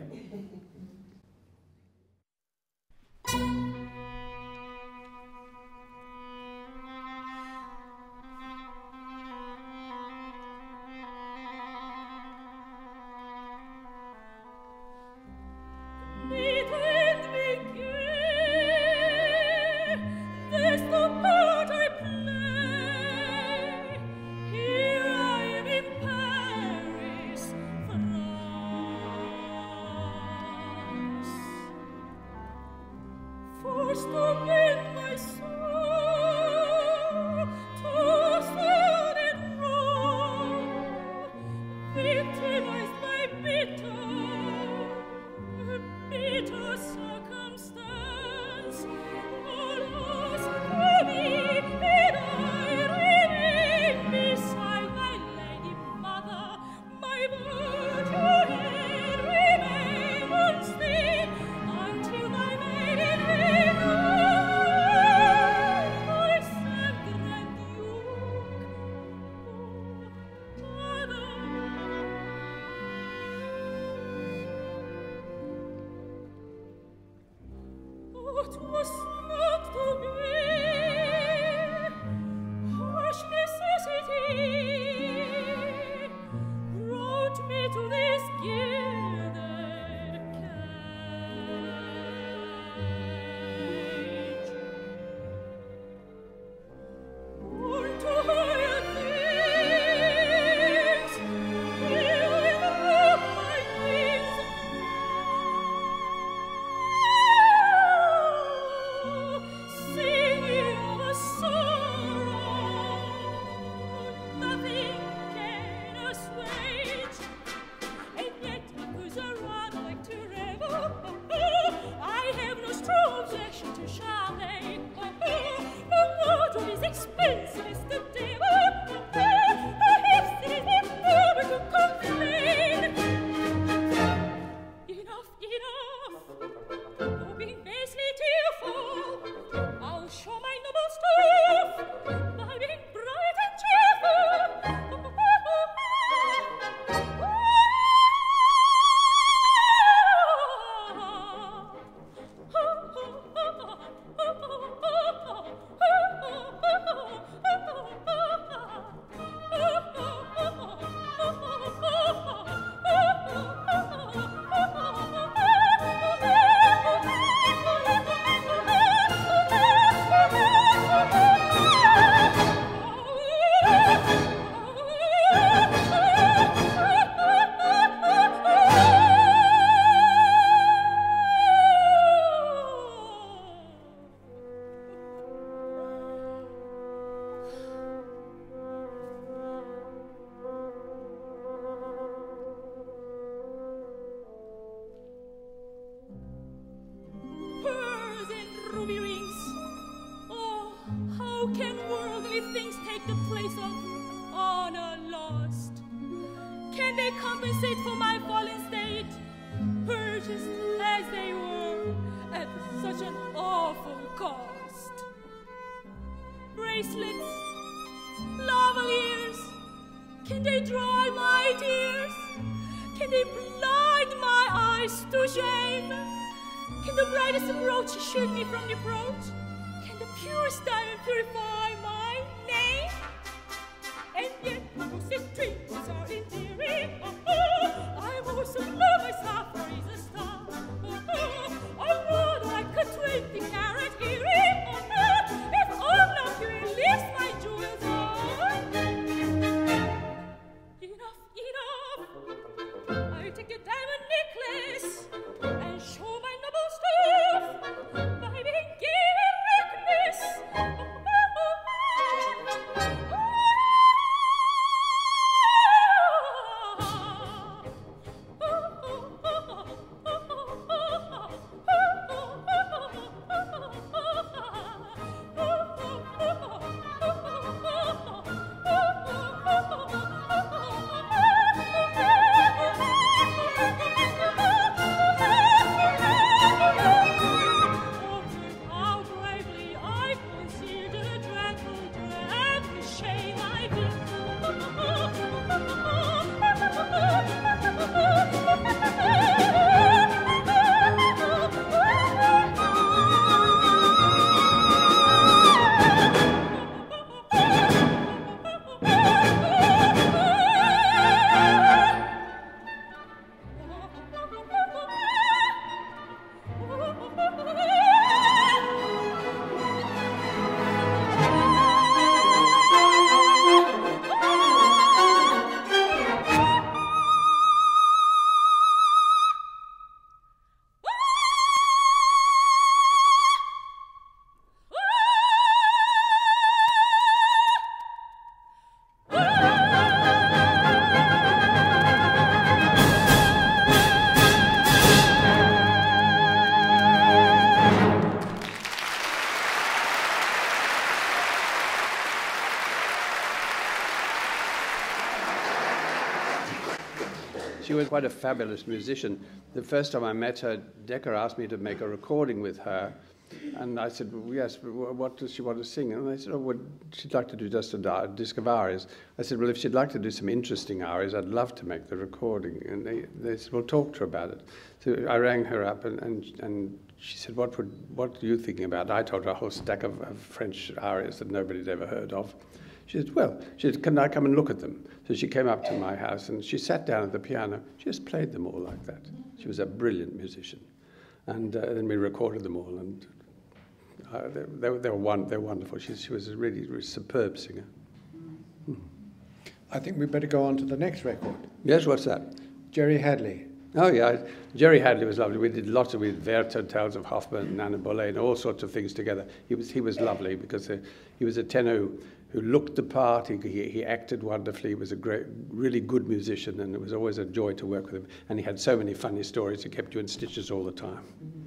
Can they dry my tears? Can they blind my eyes to shame? Can the brightest approach shield me from reproach? Can the purest diamond purify my name? And yet, music dreams are endearing. Oh, oh, I'm also love myself, for is a star. Oh, oh, I'm more like a twenty carat earring. Oh, oh, if all not you release my jewels on. Enough, enough. I take your diamond necklace and show my noble stuff by being given reckless. Oh, oh, oh, oh. She was quite a fabulous musician. The first time I met her, Decca asked me to make a recording with her. And I said, well, yes, but what does she want to sing? And they said, oh, well, she'd like to do just a disc of arias. I said, well, if she'd like to do some interesting arias, I'd love to make the recording. And they, they said, well, talk to her about it. So I rang her up, and, and, and she said, what, would, what are you thinking about? I told her a whole stack of, of French arias that nobody'd ever heard of. She said, well, she said, can I come and look at them? So she came up to my house, and she sat down at the piano. She just played them all like that. She was a brilliant musician. And uh, then we recorded them all, and uh, they, they, were, they, were one, they were wonderful. She, she was a really, really superb singer. Hmm. I think we better go on to the next record. Yes, what's that? Jerry Hadley. Oh, yeah. Jerry Hadley was lovely. We did lots of, we did Werther, Tales of Hoffmann, and Nana Boleyn, all sorts of things together. He was, he was lovely because uh, he was a tenor who, who looked the part, he, he, he acted wonderfully, he was a great, really good musician, and it was always a joy to work with him. And he had so many funny stories, he kept you in stitches all the time.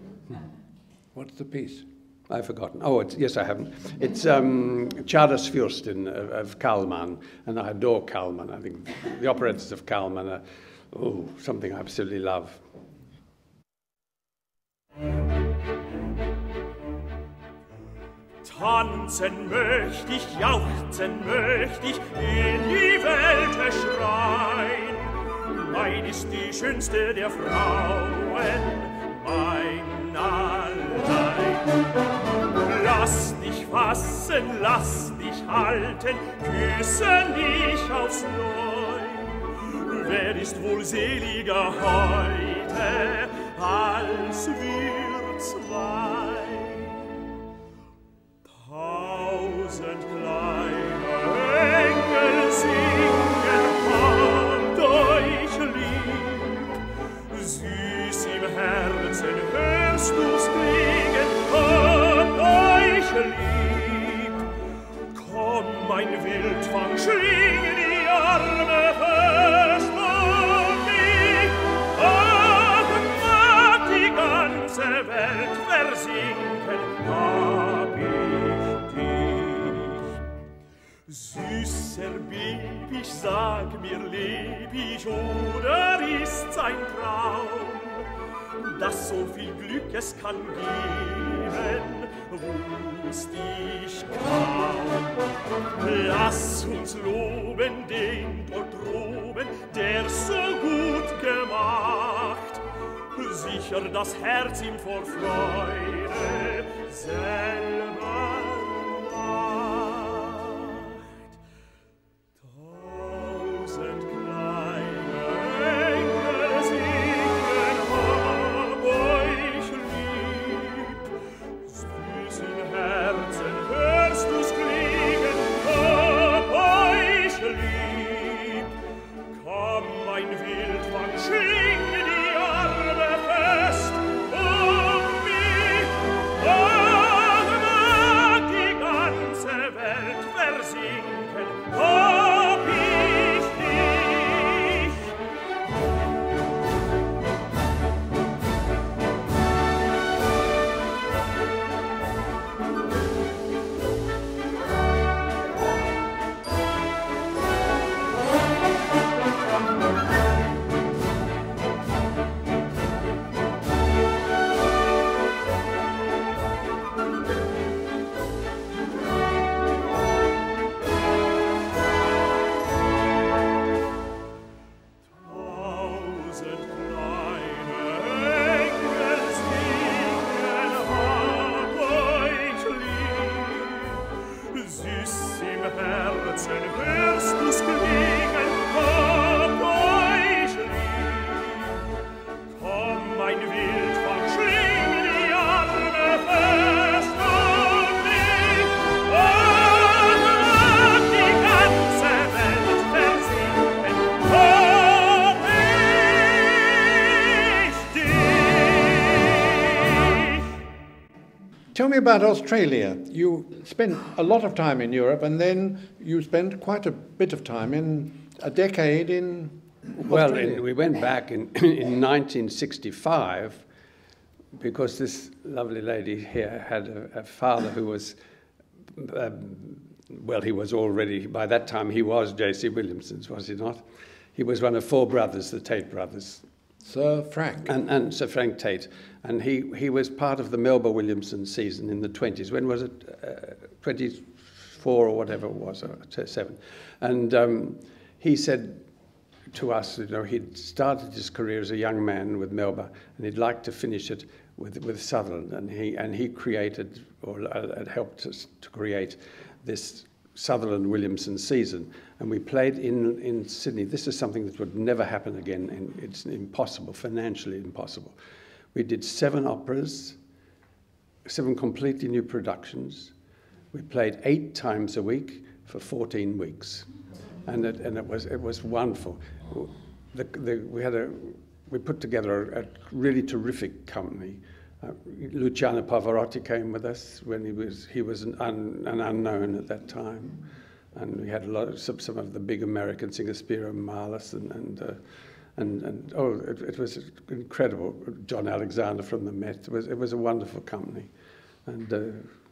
What's the piece? I've forgotten. Oh, it's, yes, I haven't. It's um, Tschadasfürstin of, of Kalman, and I adore Kalman. I think the operettas of Kalman are oh, something I absolutely love. Tanzen möcht ich, jauchzen möcht ich, in die Welt schreien. Mein ist die schönste der Frauen, mein allein. Lass dich fassen, lass dich halten, küsse mich aufs Neu. Wer ist wohl seliger heute als wir zwei? Tausend kleine Engel singen, habt euch lieb. Süß im Herzen hörst du's klingen, habt euch lieb. Komm, mein Wildfang, schling die Arme fest um mich. Ach, mag die ganze Welt versinken, hab ich dich. Süßer Baby, sag mir, leb ich oder ist's ein Traum, dass so viel Glück es kann geben, wusst ich kaum. Lass uns loben den dort droben, der so gut gemacht, sicher das Herz ihm vor Freude selber macht. Tausend kleine Engel singen, hab euch lieb, süß im Herzen hörst du's klingen, hab euch lieb. Komm, mein Wildfang, schlinge die Arme fest um mich, und mag die ganze Welt versinken, hab ich dich. Tausend kleine Engel singen, hab euch lieb, süß im Herzen hörst du's klingen, hab euch lieb. Komm, mein Wildfang, schlinge die Arme fest um mich, und mag die ganze Welt versinken, hab ich dich. Tell me about Australia. You spent a lot of time in Europe, and then you spent quite a bit of time in a decade in Well, Australia. in, we went back in, in nineteen sixty-five because this lovely lady here had a, a father who was, um, well, he was already, by that time he was J C Williamson's, was he not? He was one of four brothers, the Tait Brothers, Sir Frank. and, and Sir Frank Tait. And he, he was part of the Melba Williamson season in the twenties. When was it? Uh, twenty-four or whatever it was, or seven. And um, he said to us, you know, he'd started his career as a young man with Melba, and he'd like to finish it with with Sutherland, and he and he created or uh, helped us to create this Sutherland Williamson season, and we played in in Sydney. This is something that would never happen again, and it's impossible, financially impossible. We did seven operas, seven completely new productions. We played eight times a week for fourteen weeks. And it, and it was it was wonderful. The, the, we had a we put together a, a really terrific company. Uh, Luciano Pavarotti came with us when he was he was an, un, an unknown at that time, and we had a lot of some, some of the big American singers, Spiro Marlis and and uh, and, and oh, it, it was incredible. John Alexander from the Met. It was it was a wonderful company, and uh,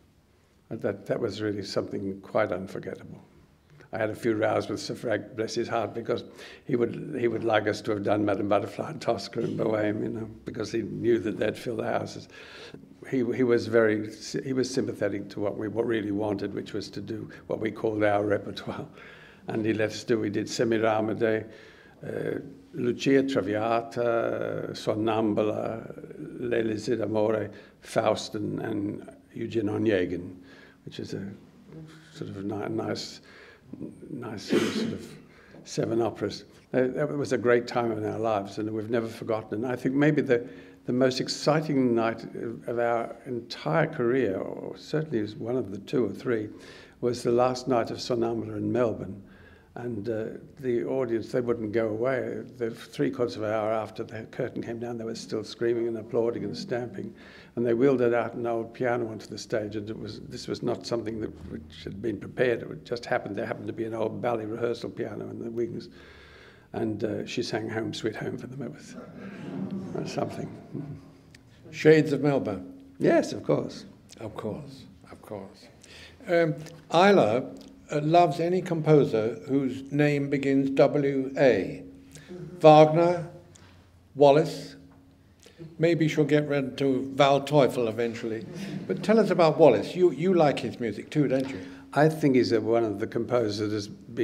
that that was really something quite unforgettable. I had a few rows with Sir Frank, bless his heart, because he would he would like us to have done Madame Butterfly and Tosca and Bohème, you know, because he knew that they'd fill the houses. He he was very he was sympathetic to what we what really wanted, which was to do what we called our repertoire, and he let us do. We did Semiramide, uh, Lucia Traviata, Sonnambula, L'Elisir d'Amore, Faust, and, and Eugene Onegin, which is a sort of ni- nice. nice sort of, sort of seven operas. Uh, that was a great time in our lives, and we've never forgotten. And I think maybe the, the most exciting night of our entire career, or certainly was one of the two or three, was the last night of Sonnambula in Melbourne. And uh, the audience, they wouldn't go away. The three quarters of an hour after the curtain came down, they were still screaming and applauding and stamping. And they wheeled it out an old piano onto the stage, and it was this was not something that which had been prepared. It just happened. There happened to be an old ballet rehearsal piano in the wings, and uh, she sang "Home, Sweet Home" for them. It was uh, something. Shades of Melba. Yes, of course. Of course, of course. Um, Isla uh, loves any composer whose name begins W A. Wagner, Wallace. Maybe she'll get rid to Val Teufel eventually. But tell us about Wallace. You you like his music too, don't you? I think he's a, one of the composers that has been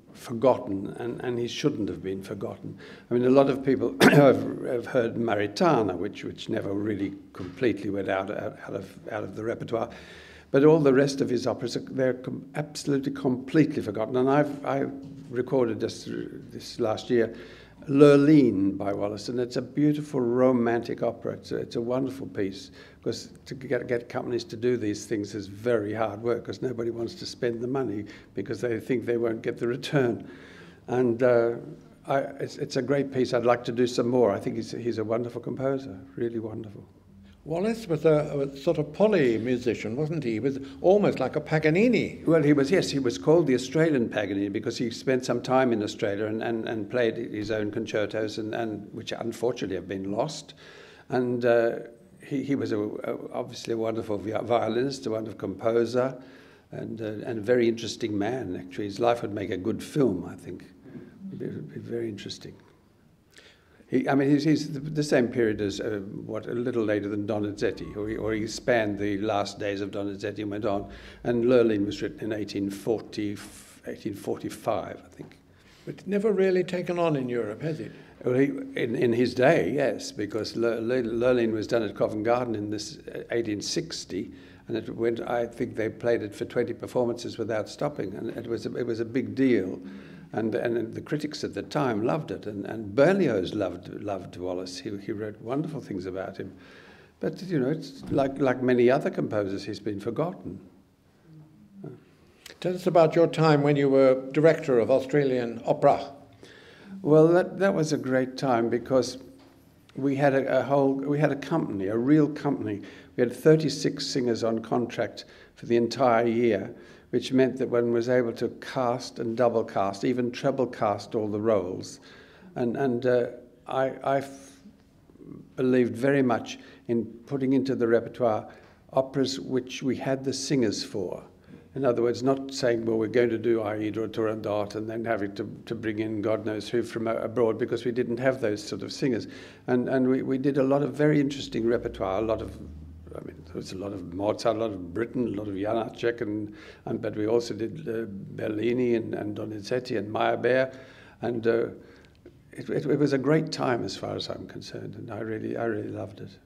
forgotten, and, and he shouldn't have been forgotten. I mean, a lot of people have, have heard Maritana, which which never really completely went out, out, out of out of the repertoire, but all the rest of his operas, they're com absolutely completely forgotten. And I've I recorded this this last year, Lurline by Wallace, and it's a beautiful romantic opera. It's a, it's a wonderful piece, because to get, get companies to do these things is very hard work, because nobody wants to spend the money because they think they won't get the return. And uh, I, it's, it's a great piece. I'd like to do some more. I think he's, he's a wonderful composer, really wonderful. Wallace was a, a sort of poly musician, wasn't he? He was almost like a Paganini. Well, he was, yes, he was called the Australian Paganini because he spent some time in Australia and, and, and played his own concertos, and, and which unfortunately have been lost. And uh, he, he was a, a, obviously a wonderful violinist, a wonderful composer, and, uh, and a very interesting man, actually. His life would make a good film, I think. It would be very interesting. He, I mean, he's, he's the, the same period as, uh, what, a little later than Donizetti, or he, or he spanned the last days of Donizetti and went on. And Lurline was written in eighteen forty, eighteen forty-five, I think. But never really taken on in Europe, has it? Well, he, in, in his day, yes, because Lurline was done at Covent Garden in this eighteen sixty, and it went, I think they played it for twenty performances without stopping, and it was a, it was a big deal. And, and the critics at the time loved it, and, and Berlioz loved loved Wallace. He, he wrote wonderful things about him. But, you know, it's like, like many other composers, he's been forgotten. Tell us about your time when you were director of Australian Opera. Well, that, that was a great time, because we had a, a whole, we had a company, a real company. We had thirty-six singers on contract for the entire year, which meant that one was able to cast and double cast, even treble cast all the roles. And, and uh, I, I believed very much in putting into the repertoire operas which we had the singers for. In other words, not saying, well, we're going to do Aida or Turandot and then having to, to bring in God knows who from abroad, because we didn't have those sort of singers. And, and we, we did a lot of very interesting repertoire, a lot of I mean, there was a lot of Mozart, a lot of Britten, a lot of Janacek, and, and but we also did uh, Bellini and, and Donizetti and Meyerbeer, and uh, it, it, it was a great time as far as I'm concerned, and I really, I really loved it.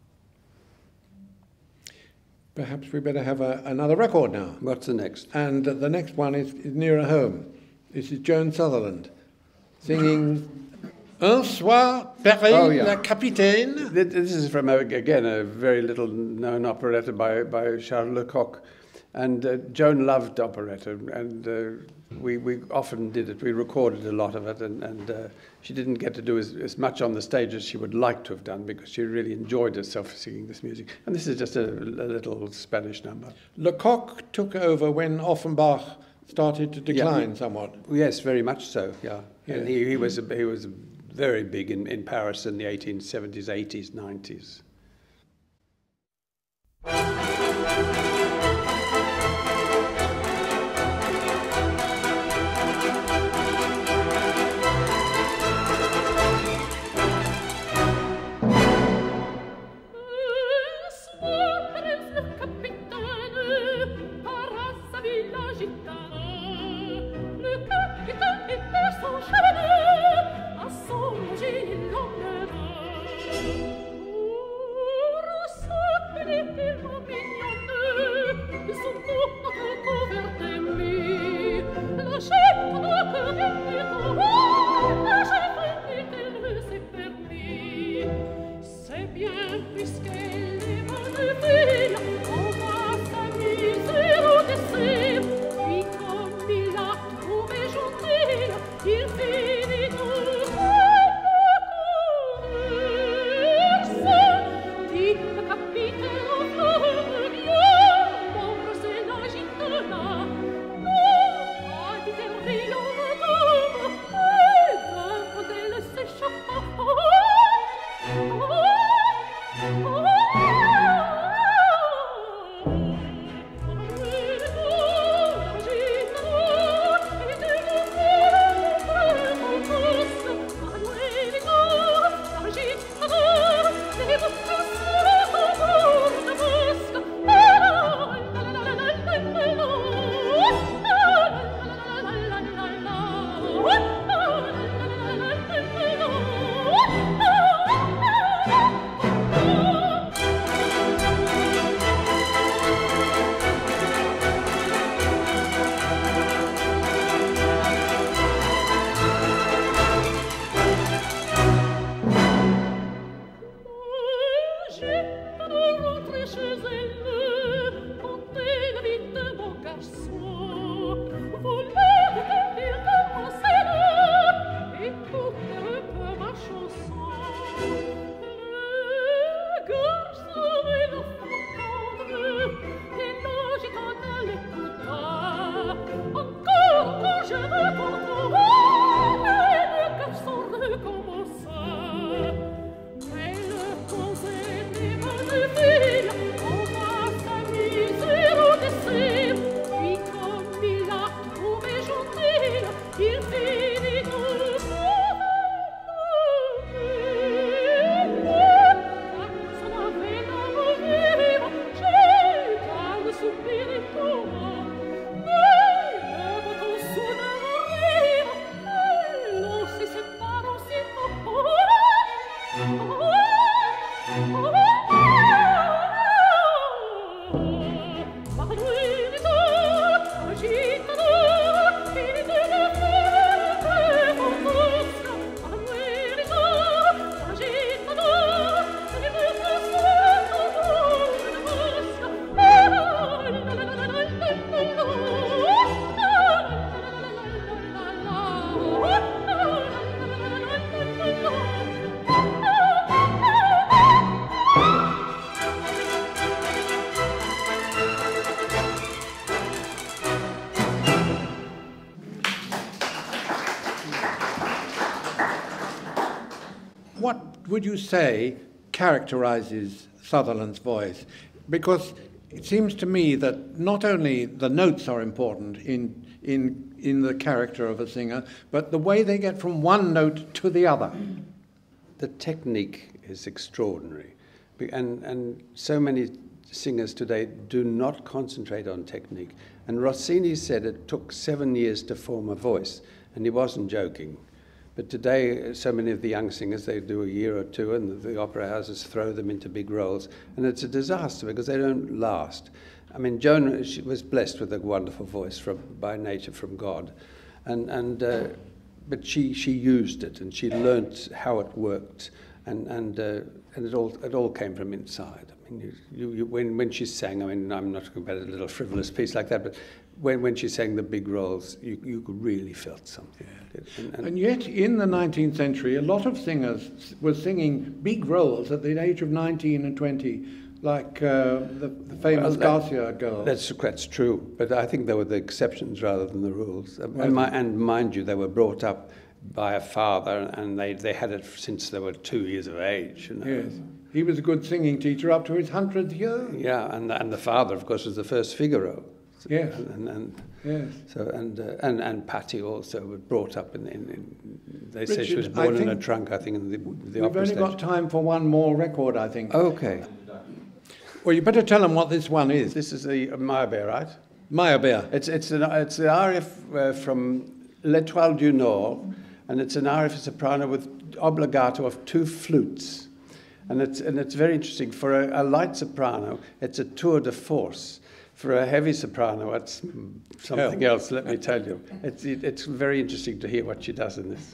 Perhaps we better have a, another record now. What's the next? And uh, the next one is, is nearer home. This is Joan Sutherland singing Un soir, Perrin, oh, yeah. la capitaine. This is from, again, a very little known operetta by, by Charles Lecoq. And uh, Joan loved operetta, and uh, we, we often did it. We recorded a lot of it, and, and uh, she didn't get to do as, as much on the stage as she would like to have done, because she really enjoyed herself singing this music. And this is just a, a little Spanish number. Lecoq took over when Offenbach started to decline yeah, somewhat. Yes, very much so, yeah. yeah. And he, he was a, he was very big in, in Paris in the eighteen seventies, eighties, nineties. What would you say characterizes Sutherland's voice? Because it seems to me that not only the notes are important in, in, in the character of a singer, but the way they get from one note to the other. The technique is extraordinary. And, and so many singers today do not concentrate on technique. And Rossini said it took seven years to form a voice, and he wasn't joking. But today, so many of the young singers, they do a year or two, and the opera houses throw them into big roles, and it's a disaster because they don't last. I mean, Joan, she was blessed with a wonderful voice from, by nature from God, and, and, uh, but she, she used it, and she learnt how it worked, and, and, uh, and it, all, it all came from inside. I mean, you, you, you, when, when she sang, I mean, I'm not talking about a little frivolous piece like that, but when, when she sang the big roles, you, you really felt something. Yeah. And, and, and yet, in the nineteenth century, a lot of singers were singing big roles at the age of nineteen and twenty, like uh, the, the famous well, that, Garcia girls. That's, that's true, but I think they were the exceptions rather than the rules. Right. And, my, and mind you, they were brought up by a father, and they, they had it since they were two years of age. You know? Yes. He was a good singing teacher up to his hundredth year. Yeah, and, and the father, of course, was the first Figaro. Yes. And, and, yes. So, and, uh, and, and Patty also was brought up in, in, in they Richard, say she was born in a trunk, I think, in the, the We've opera only station. got time for one more record, I think. Okay. Well, you better tell them what this one is. This is the Meyerbeer, right? Meyerbeer. It's, it's, an, it's an aria uh, from L'Étoile du Nord, and it's an aria for soprano with obligato of two flutes. And it's, and it's very interesting. For a, a light soprano, it's a tour de force. For a heavy soprano, it's something Hell. else, let me tell you. It's, it, it's very interesting to hear what she does in this.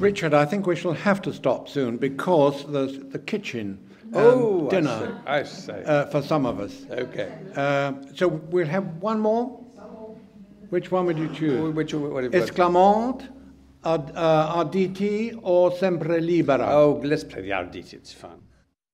Richard, I think we shall have to stop soon because there's the kitchen um, oh, dinner I see. I see. Uh, for some of us. Okay. Uh, so we'll have one more. Which one would you choose? Which one? What have you got? Esclamante, Ard- uh, Arditi, or Sempre Libera? Oh, let's play the Arditi. It's fun.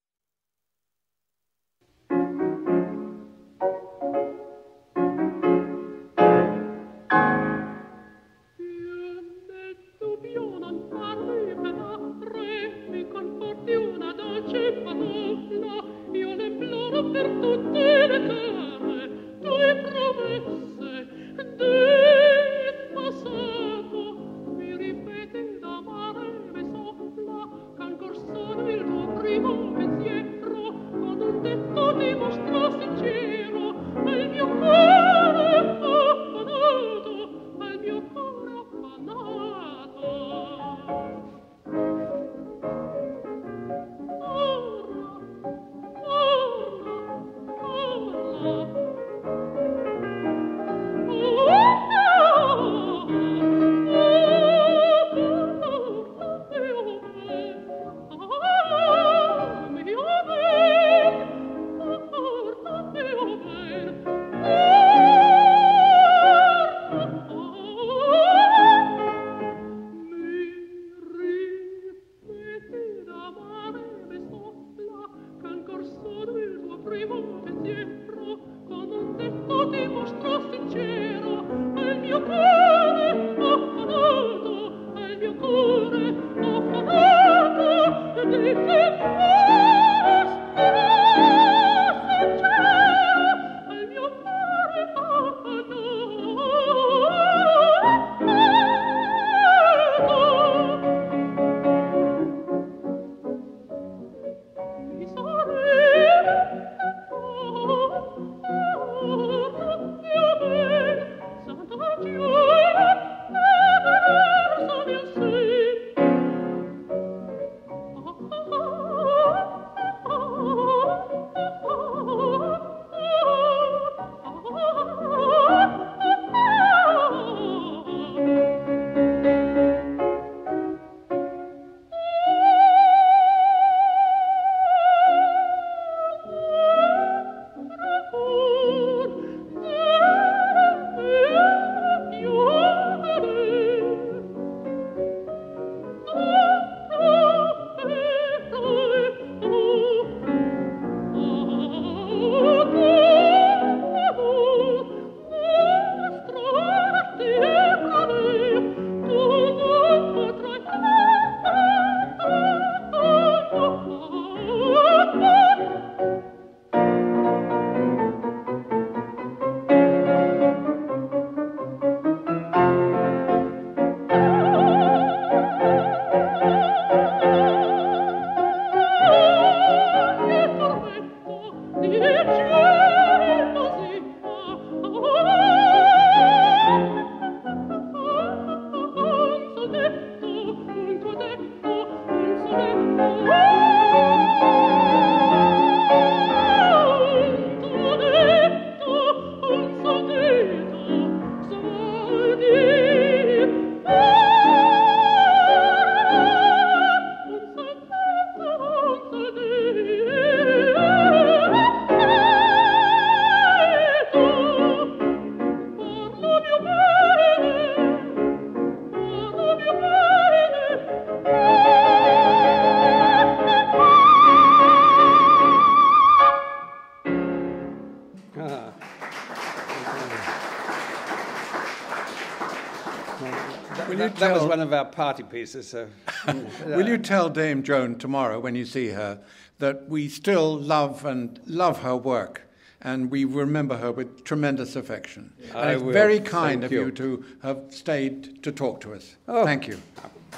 That, that was one of our party pieces. So. Will you tell Dame Joan tomorrow when you see her that we still love and love her work and we remember her with tremendous affection? I and it's will. very kind Thank of you. you to have stayed to talk to us. Oh. Thank you.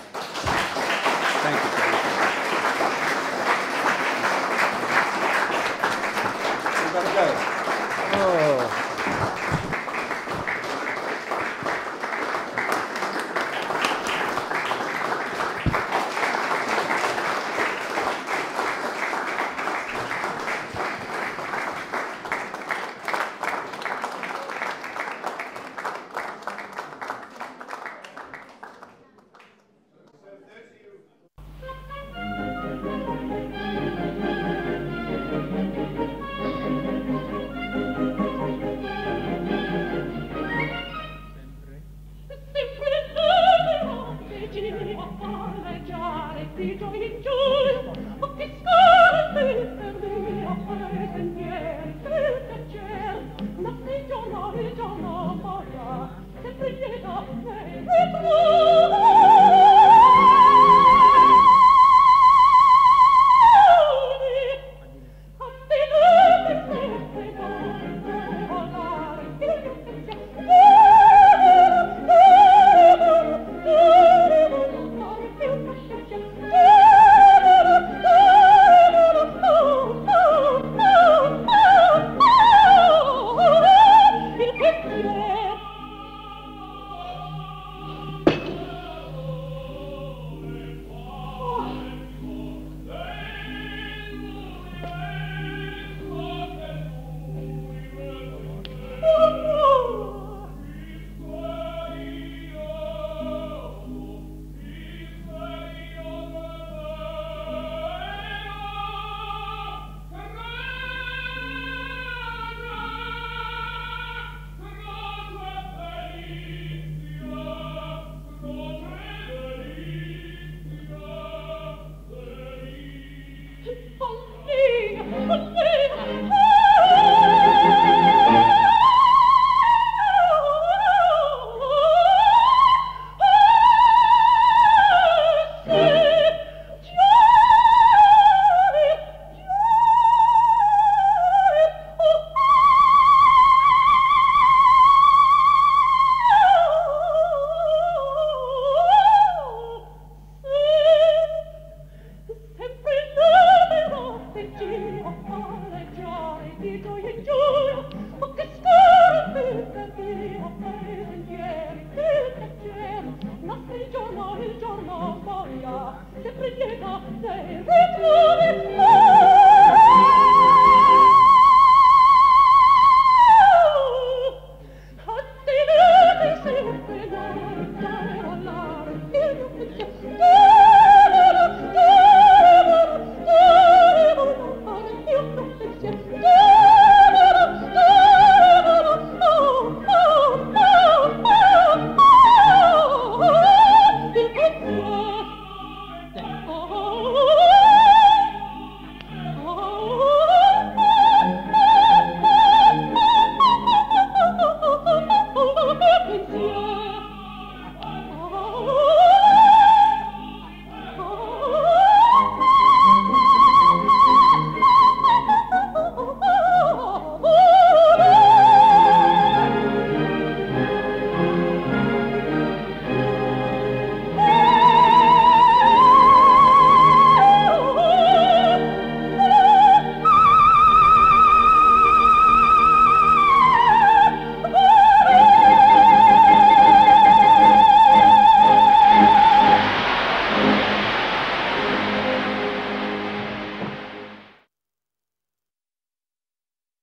Thank you. We've got to go. Oh. Alleine, alleine.